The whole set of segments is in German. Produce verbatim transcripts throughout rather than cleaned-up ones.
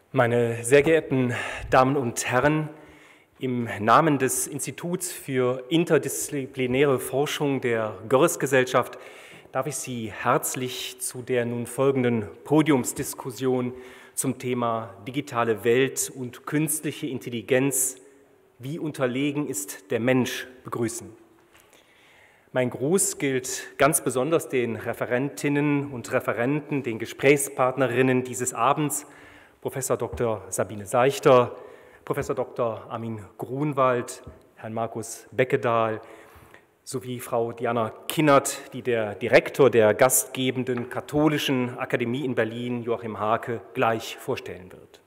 Meine sehr geehrten Damen und Herren, im Namen des Instituts für interdisziplinäre Forschung der Görres-Gesellschaft darf ich Sie herzlich zu der nun folgenden Podiumsdiskussion zum Thema digitale Welt und künstliche Intelligenz, wie unterlegen ist der Mensch, begrüßen. Mein Gruß gilt ganz besonders den Referentinnen und Referenten, den Gesprächspartnerinnen dieses Abends, Professor Doktor Sabine Seichter, Professor Doktor Armin Grunwald, Herrn Markus Beckedahl sowie Frau Diana Kinnert, die der Direktor der gastgebenden Katholischen Akademie in Berlin, Joachim Hake, gleich vorstellen wird.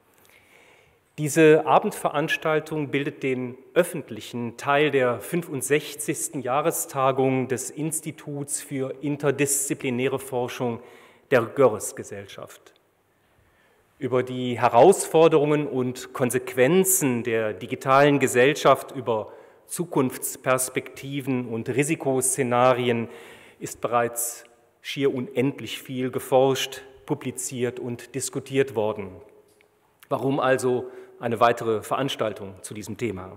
Diese Abendveranstaltung bildet den öffentlichen Teil der fünfundsechzigsten Jahrestagung des Instituts für interdisziplinäre Forschung der Görres-Gesellschaft. Über die Herausforderungen und Konsequenzen der digitalen Gesellschaft, über Zukunftsperspektiven und Risikoszenarien ist bereits schier unendlich viel geforscht, publiziert und diskutiert worden. Warum also eine weitere Veranstaltung zu diesem Thema?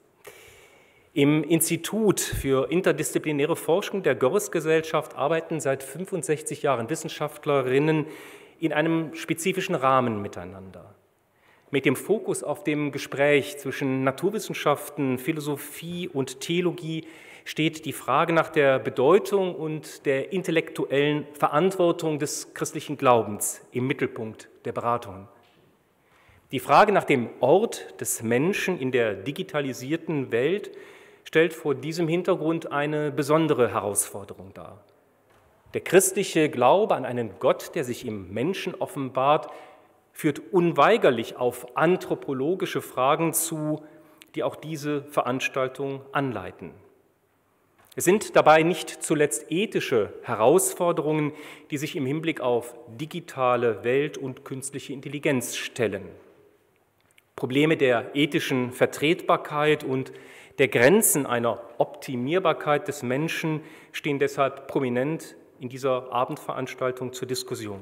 Im Institut für interdisziplinäre Forschung der Görres-Gesellschaft arbeiten seit fünfundsechzig Jahren Wissenschaftlerinnen in einem spezifischen Rahmen miteinander. Mit dem Fokus auf dem Gespräch zwischen Naturwissenschaften, Philosophie und Theologie steht die Frage nach der Bedeutung und der intellektuellen Verantwortung des christlichen Glaubens im Mittelpunkt der Beratungen. Die Frage nach dem Ort des Menschen in der digitalisierten Welt stellt vor diesem Hintergrund eine besondere Herausforderung dar. Der christliche Glaube an einen Gott, der sich im Menschen offenbart, führt unweigerlich auf anthropologische Fragen zu, die auch diese Veranstaltung anleiten. Es sind dabei nicht zuletzt ethische Herausforderungen, die sich im Hinblick auf digitale Welt und künstliche Intelligenz stellen. Probleme der ethischen Vertretbarkeit und der Grenzen einer Optimierbarkeit des Menschen stehen deshalb prominent in dieser Abendveranstaltung zur Diskussion.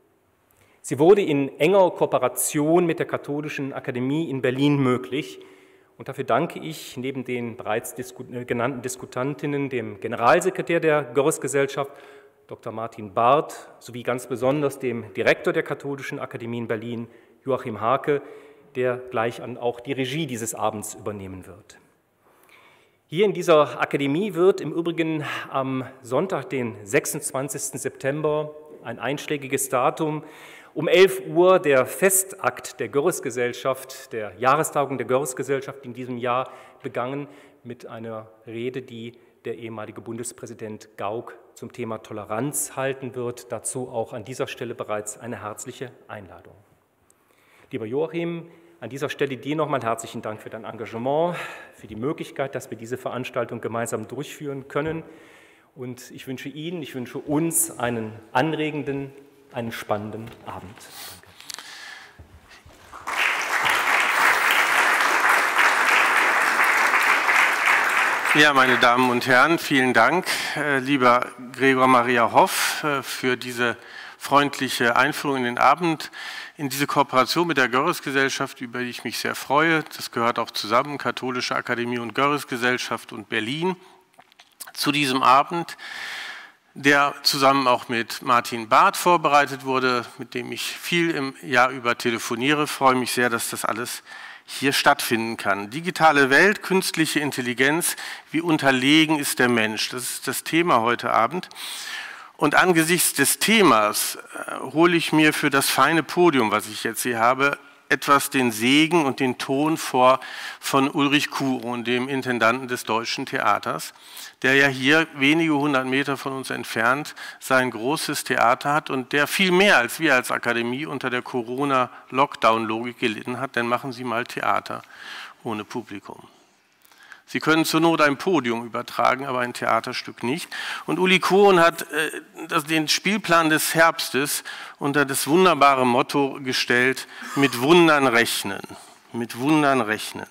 Sie wurde in enger Kooperation mit der Katholischen Akademie in Berlin möglich und dafür danke ich neben den bereits genannten Diskutantinnen dem Generalsekretär der Görres-Gesellschaft, Doktor Martin Barth, sowie ganz besonders dem Direktor der Katholischen Akademie in Berlin, Joachim Hake, der gleich auch die Regie dieses Abends übernehmen wird. Hier in dieser Akademie wird im Übrigen am Sonntag, den sechsundzwanzigsten September, ein einschlägiges Datum, um elf Uhr der Festakt der Görres-Gesellschaft, der Jahrestagung der Görres-Gesellschaft in diesem Jahr begangen mit einer Rede, die der ehemalige Bundespräsident Gauck zum Thema Toleranz halten wird. Dazu auch an dieser Stelle bereits eine herzliche Einladung. Lieber Joachim, an dieser Stelle dir nochmal herzlichen Dank für dein Engagement, für die Möglichkeit, dass wir diese Veranstaltung gemeinsam durchführen können. Und ich wünsche Ihnen, ich wünsche uns einen anregenden, einen spannenden Abend. Danke. Ja, meine Damen und Herren, vielen Dank, lieber Gregor Maria Hoff, für diese freundliche Einführung in den Abend, in diese Kooperation mit der Görres-Gesellschaft, über die ich mich sehr freue. Das gehört auch zusammen, Katholische Akademie und Görres-Gesellschaft und Berlin, zu diesem Abend, der zusammen auch mit Martin Barth vorbereitet wurde, mit dem ich viel im Jahr über telefoniere. Ich freue mich sehr, dass das alles hier stattfinden kann. Digitale Welt, künstliche Intelligenz, wie unterlegen ist der Mensch? Das ist das Thema heute Abend. Und angesichts des Themas äh, hole ich mir für das feine Podium, was ich jetzt hier habe, etwas den Segen und den Ton vor von Ulrich Kuron, dem Intendanten des Deutschen Theaters, der ja hier wenige hundert Meter von uns entfernt sein großes Theater hat und der viel mehr als wir als Akademie unter der Corona-Lockdown-Logik gelitten hat, denn machen Sie mal Theater ohne Publikum. Sie können zur Not ein Podium übertragen, aber ein Theaterstück nicht. Und Uli Kuron hat äh, das, den Spielplan des Herbstes unter das wunderbare Motto gestellt, mit Wundern rechnen, mit Wundern rechnen.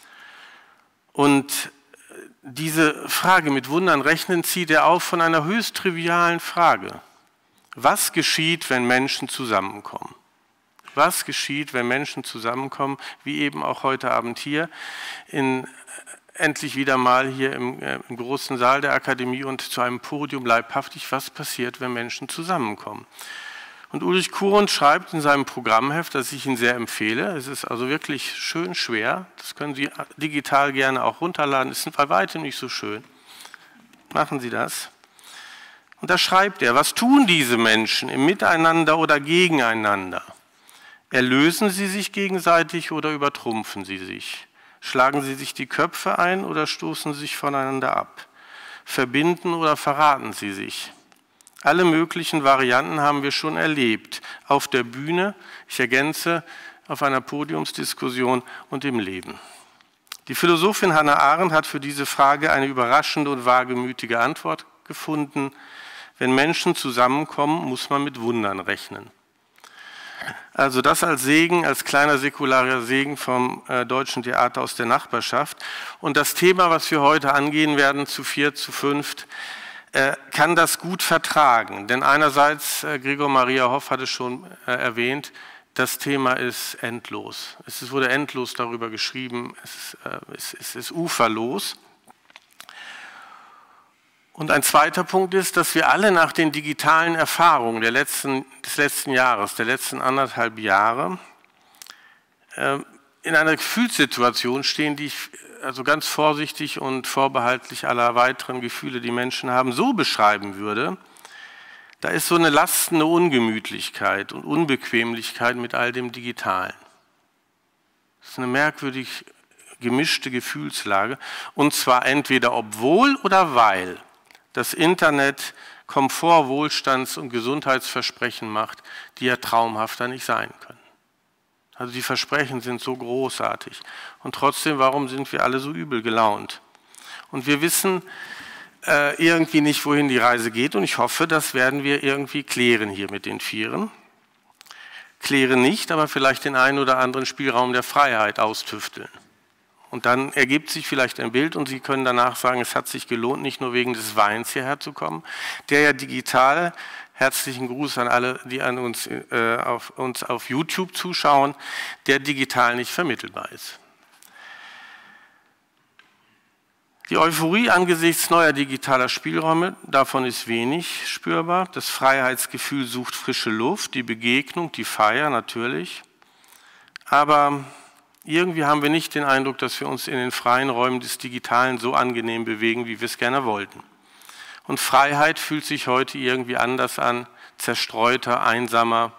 Und diese Frage mit Wundern rechnen zieht er auf von einer höchst trivialen Frage. Was geschieht, wenn Menschen zusammenkommen? Was geschieht, wenn Menschen zusammenkommen, wie eben auch heute Abend hier, in, endlich wieder mal hier im, äh, im großen Saal der Akademie und zu einem Podium leibhaftig, was passiert, wenn Menschen zusammenkommen. Und Ulrich Kurund schreibt in seinem Programmheft, das ich Ihnen sehr empfehle, es ist also wirklich schön schwer, das können Sie digital gerne auch runterladen, es ist bei weitem nicht so schön. Machen Sie das. Und da schreibt er, was tun diese Menschen im Miteinander oder gegeneinander? Erlösen sie sich gegenseitig oder übertrumpfen sie sich? Schlagen sie sich die Köpfe ein oder stoßen sie sich voneinander ab? Verbinden oder verraten sie sich? Alle möglichen Varianten haben wir schon erlebt, auf der Bühne, ich ergänze, auf einer Podiumsdiskussion und im Leben. Die Philosophin Hannah Arendt hat für diese Frage eine überraschende und wagemütige Antwort gefunden. Wenn Menschen zusammenkommen, muss man mit Wundern rechnen. Also das als Segen, als kleiner säkularer Segen vom äh, Deutschen Theater aus der Nachbarschaft. Und das Thema, was wir heute angehen werden, zu viert, zu fünft, äh, kann das gut vertragen. Denn einerseits, äh, Gregor Maria Hoff hat es schon äh, erwähnt, das Thema ist endlos. Es wurde endlos darüber geschrieben, es ist, äh, es, es ist uferlos. Und ein zweiter Punkt ist, dass wir alle nach den digitalen Erfahrungen der letzten, des letzten Jahres, der letzten anderthalb Jahre, äh, in einer Gefühlssituation stehen, die ich also ganz vorsichtig und vorbehaltlich aller weiteren Gefühle, die Menschen haben, so beschreiben würde. Da ist so eine lastende Ungemütlichkeit und Unbequemlichkeit mit all dem Digitalen. Das ist eine merkwürdig gemischte Gefühlslage, und zwar entweder obwohl oder weil das Internet Komfort-, Wohlstands- und Gesundheitsversprechen macht, die ja traumhafter nicht sein können. Also die Versprechen sind so großartig. Und trotzdem, warum sind wir alle so übel gelaunt? Und wir wissen äh, irgendwie nicht, wohin die Reise geht. Und ich hoffe, das werden wir irgendwie klären hier mit den Vieren. Klären nicht, aber vielleicht den einen oder anderen Spielraum der Freiheit austüfteln. Und dann ergibt sich vielleicht ein Bild und Sie können danach sagen, es hat sich gelohnt, nicht nur wegen des Weins hierher zu kommen, der ja digital, herzlichen Gruß an alle, die an uns, äh, auf, uns auf YouTube zuschauen, der digital nicht vermittelbar ist. Die Euphorie angesichts neuer digitaler Spielräume, davon ist wenig spürbar. Das Freiheitsgefühl sucht frische Luft, die Begegnung, die Feier natürlich. Aber irgendwie haben wir nicht den Eindruck, dass wir uns in den freien Räumen des Digitalen so angenehm bewegen, wie wir es gerne wollten. Und Freiheit fühlt sich heute irgendwie anders an, zerstreuter, einsamer.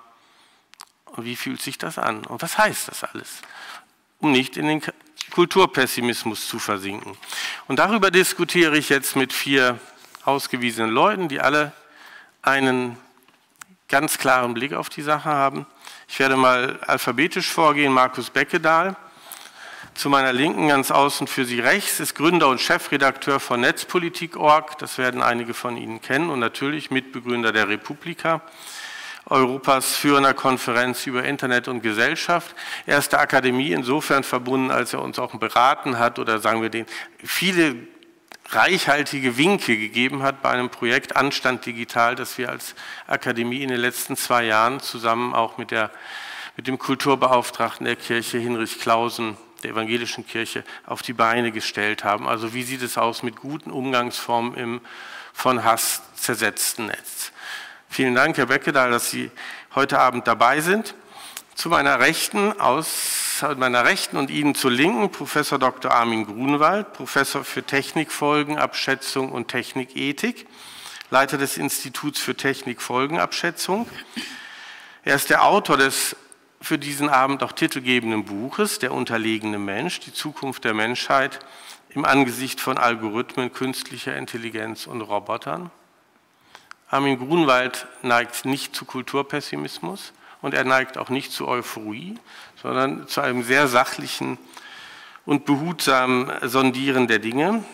Und wie fühlt sich das an? Und was heißt das alles? Um nicht in den Kulturpessimismus zu versinken. Und darüber diskutiere ich jetzt mit vier ausgewiesenen Leuten, die alle einen ganz klaren Blick auf die Sache haben. Ich werde mal alphabetisch vorgehen. Markus Beckedahl, zu meiner Linken, ganz außen für Sie rechts, ist Gründer und Chefredakteur von Netzpolitik Punkt org. Das werden einige von Ihnen kennen und natürlich Mitbegründer der Republika, Europas führender Konferenz über Internet und Gesellschaft. Er ist der Akademie insofern verbunden, als er uns auch beraten hat oder sagen wir den viele reichhaltige Winke gegeben hat bei einem Projekt Anstand Digital, das wir als Akademie in den letzten zwei Jahren zusammen auch mit, der, mit dem Kulturbeauftragten der Kirche, Hinrich Clausen, der evangelischen Kirche, auf die Beine gestellt haben. Also wie sieht es aus mit guten Umgangsformen im von Hass zersetzten Netz? Vielen Dank, Herr Beckedahl, dass Sie heute Abend dabei sind. Zu meiner Rechten, aus meiner Rechten und Ihnen zur Linken, Professor Doktor Armin Grunwald, Professor für Technikfolgenabschätzung und Technikethik, Leiter des Instituts für Technikfolgenabschätzung. Er ist der Autor des für diesen Abend auch titelgebenden Buches Der unterlegene Mensch, die Zukunft der Menschheit im Angesicht von Algorithmen, künstlicher Intelligenz und Robotern. Armin Grunwald neigt nicht zu Kulturpessimismus und er neigt auch nicht zu Euphorie, sondern zu einem sehr sachlichen und behutsamen Sondieren der Dinge.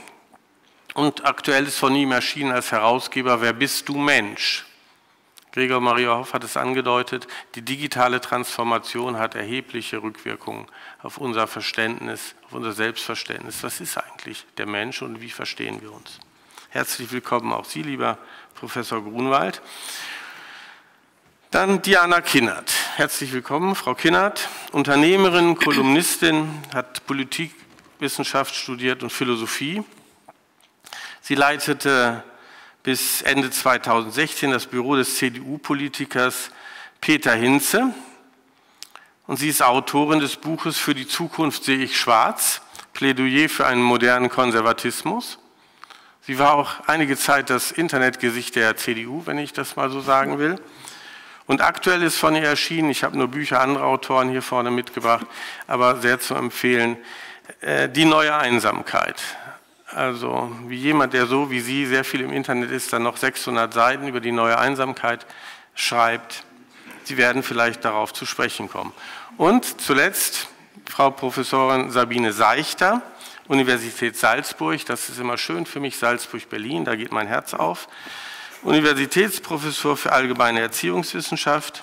Und aktuell ist von ihm erschienen als Herausgeber Wer bist du, Mensch? Gregor Maria Hoff hat es angedeutet, die digitale Transformation hat erhebliche Rückwirkungen auf unser Verständnis, auf unser Selbstverständnis. Was ist eigentlich der Mensch und wie verstehen wir uns? Herzlich willkommen auch Sie, lieber Professor Grunwald. Dann Diana Kinnert. herzlich willkommen, Frau Kinnert, Unternehmerin, Kolumnistin, hat Politikwissenschaft studiert und Philosophie. Sie leitete bis Ende zweitausendsechzehn das Büro des C D U-Politikers Peter Hinze und sie ist Autorin des Buches Für die Zukunft sehe ich schwarz, Plädoyer für einen modernen Konservatismus. Sie war auch einige Zeit das Internetgesicht der C D U, wenn ich das mal so sagen will. Und aktuell ist von ihr erschienen, ich habe nur Bücher anderer Autoren hier vorne mitgebracht, aber sehr zu empfehlen, Die neue Einsamkeit. Also wie jemand, der so wie Sie sehr viel im Internet ist, dann noch sechshundert Seiten über die neue Einsamkeit schreibt. Sie werden vielleicht darauf zu sprechen kommen. Und zuletzt Frau Professorin Sabine Seichter, Universität Salzburg, das ist immer schön für mich, Salzburg-Berlin, da geht mein Herz auf. Universitätsprofessor für allgemeine Erziehungswissenschaft.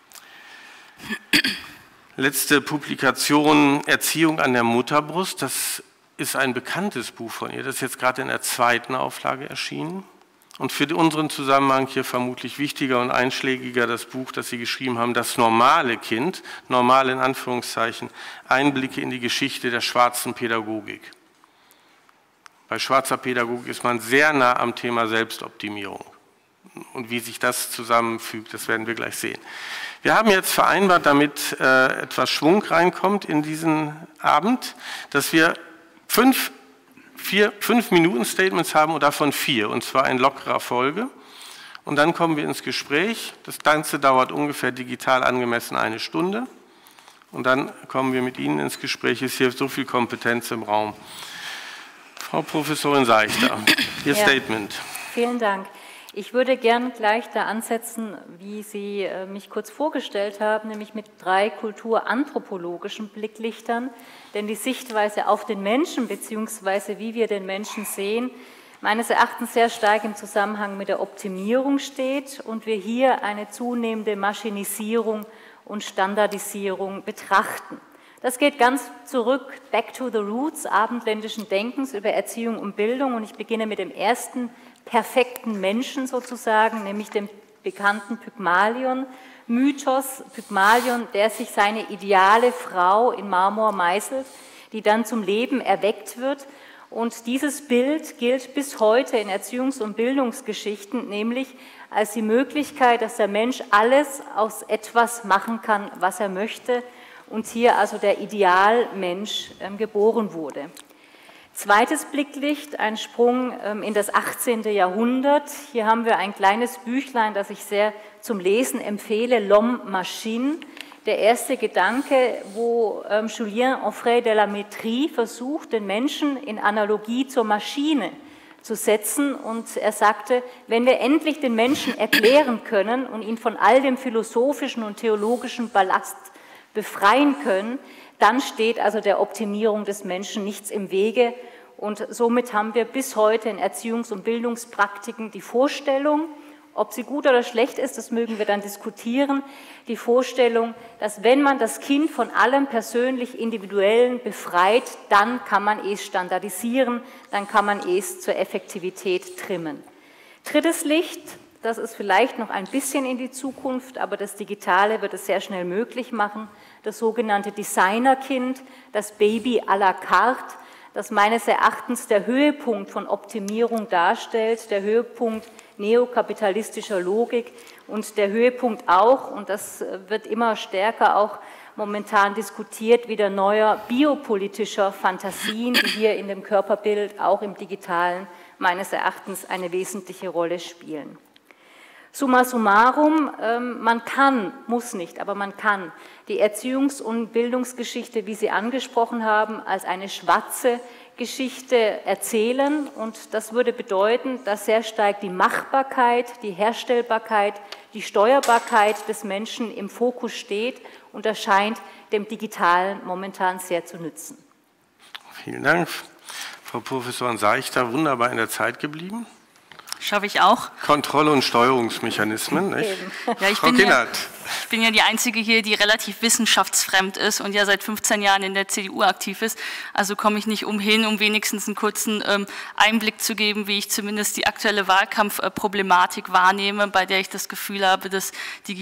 Letzte Publikation Erziehung an der Mutterbrust, das ist ein bekanntes Buch von ihr, das ist jetzt gerade in der zweiten Auflage erschienen. Und für unseren Zusammenhang hier vermutlich wichtiger und einschlägiger das Buch, das Sie geschrieben haben, Das normale Kind, normal in Anführungszeichen, Einblicke in die Geschichte der schwarzen Pädagogik. Bei schwarzer Pädagogik ist man sehr nah am Thema Selbstoptimierung. Und wie sich das zusammenfügt, das werden wir gleich sehen. Wir haben jetzt vereinbart, damit äh, etwas Schwung reinkommt in diesen Abend, dass wir fünf, vier, fünf Minuten Statements haben und davon vier, und zwar in lockerer Folge. Und dann kommen wir ins Gespräch. Das Ganze dauert ungefähr digital angemessen eine Stunde. Und dann kommen wir mit Ihnen ins Gespräch. Es ist hier so viel Kompetenz im Raum. Frau Professorin Seichter, Ihr ja, Statement. Vielen Dank. Ich würde gern gleich da ansetzen, wie Sie mich kurz vorgestellt haben, nämlich mit drei kulturanthropologischen Blicklichtern, denn die Sichtweise auf den Menschen bzw. wie wir den Menschen sehen, meines Erachtens sehr stark im Zusammenhang mit der Optimierung steht und wir hier eine zunehmende Maschinisierung und Standardisierung betrachten. Das geht ganz zurück, back to the roots abendländischen Denkens über Erziehung und Bildung, und ich beginne mit dem ersten perfekten Menschen sozusagen, nämlich dem bekannten Pygmalion-Mythos. Pygmalion, der sich seine ideale Frau in Marmor meißelt, die dann zum Leben erweckt wird. Und dieses Bild gilt bis heute in Erziehungs- und Bildungsgeschichten, nämlich als die Möglichkeit, dass der Mensch alles aus etwas machen kann, was er möchte, und hier also der Idealmensch äh, geboren wurde. Zweites Blicklicht, ein Sprung in das achtzehnte Jahrhundert. Hier haben wir ein kleines Büchlein, das ich sehr zum Lesen empfehle, L'Homme Machine. Der erste Gedanke, wo Julien Onfray de la Métrie versucht, den Menschen in Analogie zur Maschine zu setzen. Und er sagte, wenn wir endlich den Menschen erklären können und ihn von all dem philosophischen und theologischen Ballast befreien können, dann steht also der Optimierung des Menschen nichts im Wege. Und somit haben wir bis heute in Erziehungs- und Bildungspraktiken die Vorstellung, ob sie gut oder schlecht ist, das mögen wir dann diskutieren, die Vorstellung, dass wenn man das Kind von allem persönlich Individuellen befreit, dann kann man es standardisieren, dann kann man es zur Effektivität trimmen. Drittes Licht, das ist vielleicht noch ein bisschen in die Zukunft, aber das Digitale wird es sehr schnell möglich machen, das sogenannte Designerkind, das Baby à la carte, das meines Erachtens der Höhepunkt von Optimierung darstellt, der Höhepunkt neokapitalistischer Logik und der Höhepunkt auch, und das wird immer stärker auch momentan diskutiert, wieder neuer biopolitischer Fantasien, die hier in dem Körperbild, auch im Digitalen, meines Erachtens eine wesentliche Rolle spielen. Summa summarum, man kann, muss nicht, aber man kann die Erziehungs- und Bildungsgeschichte, wie Sie angesprochen haben, als eine schwarze Geschichte erzählen, und das würde bedeuten, dass sehr stark die Machbarkeit, die Herstellbarkeit, die Steuerbarkeit des Menschen im Fokus steht, und das scheint dem Digitalen momentan sehr zu nützen. Vielen Dank, Frau Professorin Seichter, wunderbar in der Zeit geblieben. Schaffe ich auch. Kontrolle- und Steuerungsmechanismen, nicht? Ja, ich Frau bin Kinnert. Ja, Ich bin ja die Einzige hier, die relativ wissenschaftsfremd ist und ja seit fünfzehn Jahren in der C D U aktiv ist. Also komme ich nicht umhin, um wenigstens einen kurzen ähm, Einblick zu geben, wie ich zumindest die aktuelle Wahlkampfproblematik wahrnehme, bei der ich das Gefühl habe, dass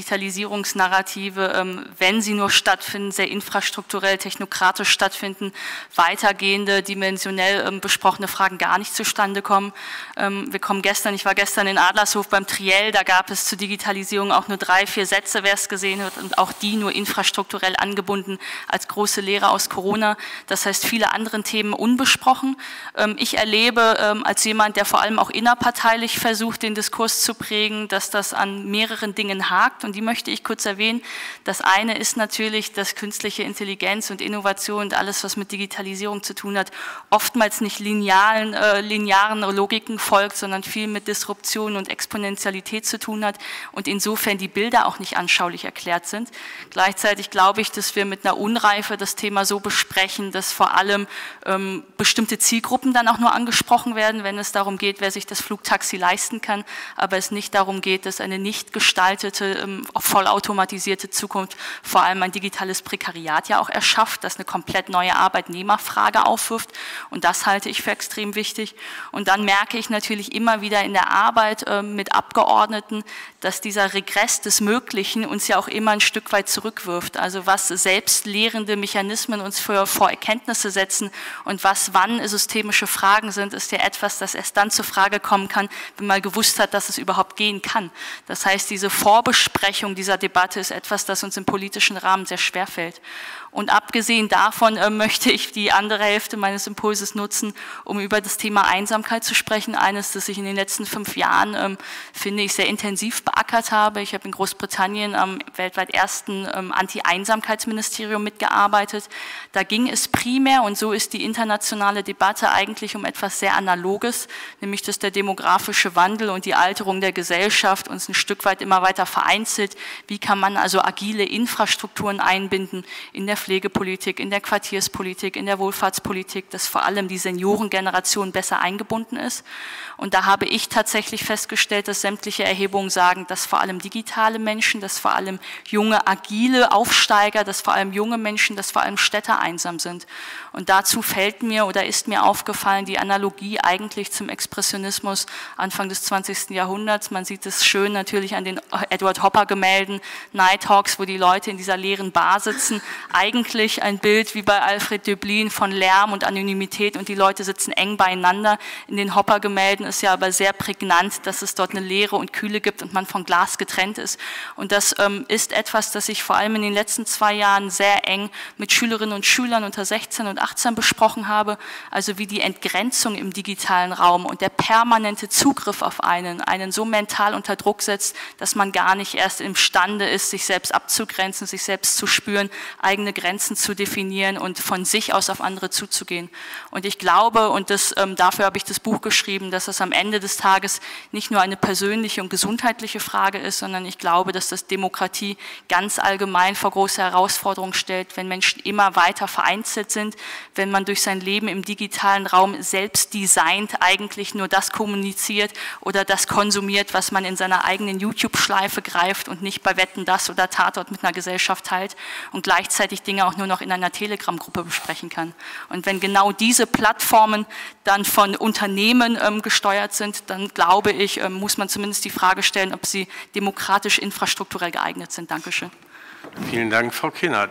Digitalisierungsnarrative, ähm, wenn sie nur stattfinden, sehr infrastrukturell, technokratisch stattfinden, weitergehende, dimensionell ähm, besprochene Fragen gar nicht zustande kommen. Ähm, wir kommen gestern, ich war gestern in Adlershof beim Triell, da gab es zur Digitalisierung auch nur drei, vier Sätze, wer es gesehen hat, und auch die nur infrastrukturell angebunden als große Lehre aus Corona. Das heißt, viele andere Themen unbesprochen. Ich erlebe als jemand, der vor allem auch innerparteilich versucht, den Diskurs zu prägen, dass das an mehreren Dingen hakt, und die möchte ich kurz erwähnen. Das eine ist natürlich, dass künstliche Intelligenz und Innovation und alles, was mit Digitalisierung zu tun hat, oftmals nicht linearen, äh, linearen Logiken folgt, sondern viel mit Disruption und Exponentialität zu tun hat und insofern die Bilder auch nicht anschaulich erklärt sind. Gleichzeitig glaube ich, dass wir mit einer Unreife das Thema so besprechen, dass vor allem ähm, bestimmte Zielgruppen dann auch nur angesprochen werden, wenn es darum geht, wer sich das Flugtaxi leisten kann, aber es nicht darum geht, dass eine nicht gestaltete, ähm, vollautomatisierte Zukunft vor allem ein digitales Prekariat ja auch erschafft, das eine komplett neue Arbeitnehmerfrage aufwirft, und das halte ich für extrem wichtig. Und dann merke ich natürlich immer wieder in der Arbeit äh, mit Abgeordneten, dass dieser Regress des Möglichen uns ja auch immer ein Stück weit zurückwirft. Also was selbstlehrende Mechanismen uns für, vor Erkenntnisse setzen und was wann systemische Fragen sind, ist ja etwas, das erst dann zur Frage kommen kann, wenn man gewusst hat, dass es überhaupt gehen kann. Das heißt, diese Vorbesprechung dieser Debatte ist etwas, das uns im politischen Rahmen sehr schwer fällt. Und abgesehen davon äh, möchte ich die andere Hälfte meines Impulses nutzen, um über das Thema Einsamkeit zu sprechen. Eines, das ich in den letzten fünf Jahren, ähm, finde ich, sehr intensiv beackert habe. Ich habe in Großbritannien am weltweit ersten ähm, Anti-Einsamkeitsministerium mitgearbeitet. Da ging es primär, und so ist die internationale Debatte eigentlich, um etwas sehr Analoges, nämlich dass der demografische Wandel und die Alterung der Gesellschaft uns ein Stück weit immer weiter vereinzelt. Wie kann man also agile Infrastrukturen einbinden in der Pflegepolitik, in der Quartierspolitik, in der Wohlfahrtspolitik, dass vor allem die Seniorengeneration besser eingebunden ist. Und da habe ich tatsächlich festgestellt, dass sämtliche Erhebungen sagen, dass vor allem digitale Menschen, dass vor allem junge, agile Aufsteiger, dass vor allem junge Menschen, dass vor allem Städter einsam sind. Und dazu fällt mir oder ist mir aufgefallen die Analogie eigentlich zum Expressionismus Anfang des zwanzigsten Jahrhunderts. Man sieht es schön natürlich an den Edward Hopper-Gemälden, Nighthawks, wo die Leute in dieser leeren Bar sitzen. Eigentlich ein Bild wie bei Alfred Döblin von Lärm und Anonymität, und die Leute sitzen eng beieinander. In den Hopper-Gemälden ist ja aber sehr prägnant, dass es dort eine Leere und Kühle gibt und man von Glas getrennt ist. Und das ähm, ist etwas, das ich vor allem in den letzten zwei Jahren sehr eng mit Schülerinnen und Schülern unter sechzehn und achtzehn besprochen habe. Also wie die Entgrenzung im digitalen Raum und der permanente Zugriff auf einen, einen so mental unter Druck setzt, dass man gar nicht erst imstande ist, sich selbst abzugrenzen, sich selbst zu spüren, eigene Grenzen zu definieren und von sich aus auf andere zuzugehen. Und ich glaube, und das, ähm, dafür habe ich das Buch geschrieben, dass es am Ende des Tages nicht nur eine persönliche und gesundheitliche Frage ist, sondern ich glaube, dass das Demokratie ganz allgemein vor große Herausforderungen stellt, wenn Menschen immer weiter vereinzelt sind, wenn man durch sein Leben im digitalen Raum selbst designt eigentlich nur das kommuniziert oder das konsumiert, was man in seiner eigenen YouTube-Schleife greift und nicht bei Wetten, das oder Tatort mit einer Gesellschaft teilt und gleichzeitig Dinge auch nur noch in einer Telegram-Gruppe besprechen kann. Und wenn genau diese Plattformen dann von Unternehmen ähm, gesteuert sind, dann glaube ich, ähm, muss man zumindest die Frage stellen, ob sie demokratisch infrastrukturell geeignet sind. Dankeschön. Vielen Dank, Frau Kinnert.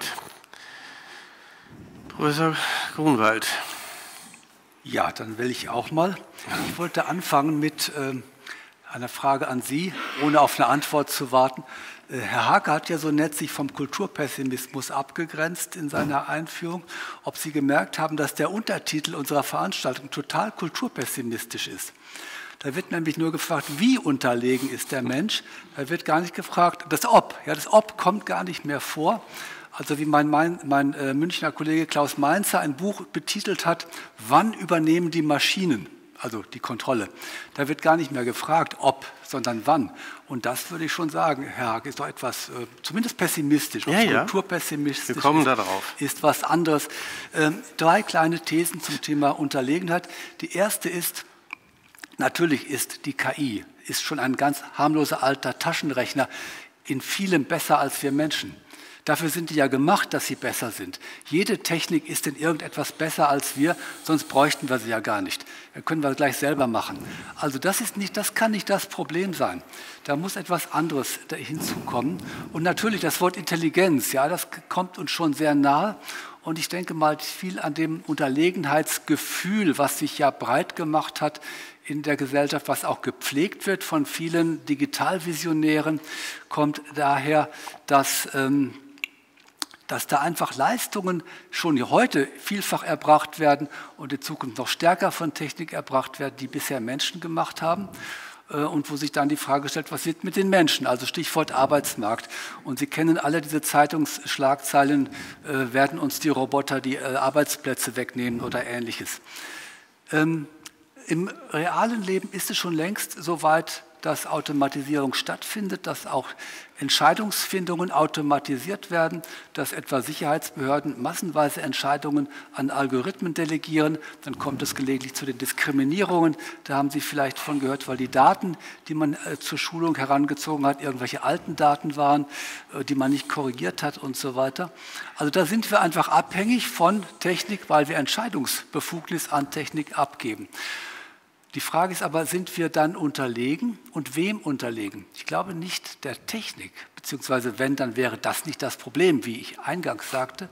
Professor Grunwald. Ja, dann will ich auch mal. Ich wollte anfangen mit äh, einer Frage an Sie, ohne auf eine Antwort zu warten. Äh, Herr Hake hat ja so nett sich vom Kulturpessimismus abgegrenzt in seiner Einführung. Ob Sie gemerkt haben, dass der Untertitel unserer Veranstaltung total kulturpessimistisch ist. Da wird nämlich nur gefragt, wie unterlegen ist der Mensch. Da wird gar nicht gefragt, das Ob. Ja, das Ob kommt gar nicht mehr vor. Also wie mein, mein, mein äh, Münchner Kollege Klaus Mainzer ein Buch betitelt hat, wann übernehmen die Maschinen, also die Kontrolle. Da wird gar nicht mehr gefragt, ob, sondern wann. Und das würde ich schon sagen, Herr Hake, ist doch etwas, äh, zumindest pessimistisch, ja, ja. kulturpessimistisch. Wir kommen ist, da drauf. Ist was anderes. Ähm, drei kleine Thesen zum Thema Unterlegenheit. Die erste ist, natürlich ist die K I ist schon ein ganz harmloser alter Taschenrechner. in vielem besser als wir Menschen. Dafür sind die ja gemacht, dass sie besser sind. Jede Technik ist in irgendetwas besser als wir, sonst bräuchten wir sie ja gar nicht. Das können wir gleich selber machen. Also das, ist nicht, das kann nicht das Problem sein. Da muss etwas anderes hinzukommen. Und natürlich das Wort Intelligenz, ja, das kommt uns schon sehr nahe. Und ich denke mal viel an dem Unterlegenheitsgefühl, was sich ja breit gemacht hat in der Gesellschaft, was auch gepflegt wird von vielen Digitalvisionären, kommt daher, dass... Ähm, dass da einfach Leistungen schon heute vielfach erbracht werden und in Zukunft noch stärker von Technik erbracht werden, die bisher Menschen gemacht haben. Und wo sich dann die Frage stellt, was wird mit den Menschen? Also Stichwort Arbeitsmarkt. Und Sie kennen alle diese Zeitungsschlagzeilen, äh, werden uns die Roboter die äh, Arbeitsplätze wegnehmen oder Ähnliches. Ähm, Im realen Leben ist es schon längst so weit, dass Automatisierung stattfindet, dass auch Entscheidungsfindungen automatisiert werden, dass etwa Sicherheitsbehörden massenweise Entscheidungen an Algorithmen delegieren. Dann kommt es gelegentlich zu den Diskriminierungen. Da haben Sie vielleicht von gehört, weil die Daten, die man äh, zur Schulung herangezogen hat, irgendwelche alten Daten waren, äh, die man nicht korrigiert hat und so weiter. Also da sind wir einfach abhängig von Technik, weil wir Entscheidungsbefugnis an Technik abgeben. Die Frage ist aber, sind wir dann unterlegen und wem unterlegen? Ich glaube nicht der Technik, beziehungsweise wenn, dann wäre das nicht das Problem, wie ich eingangs sagte,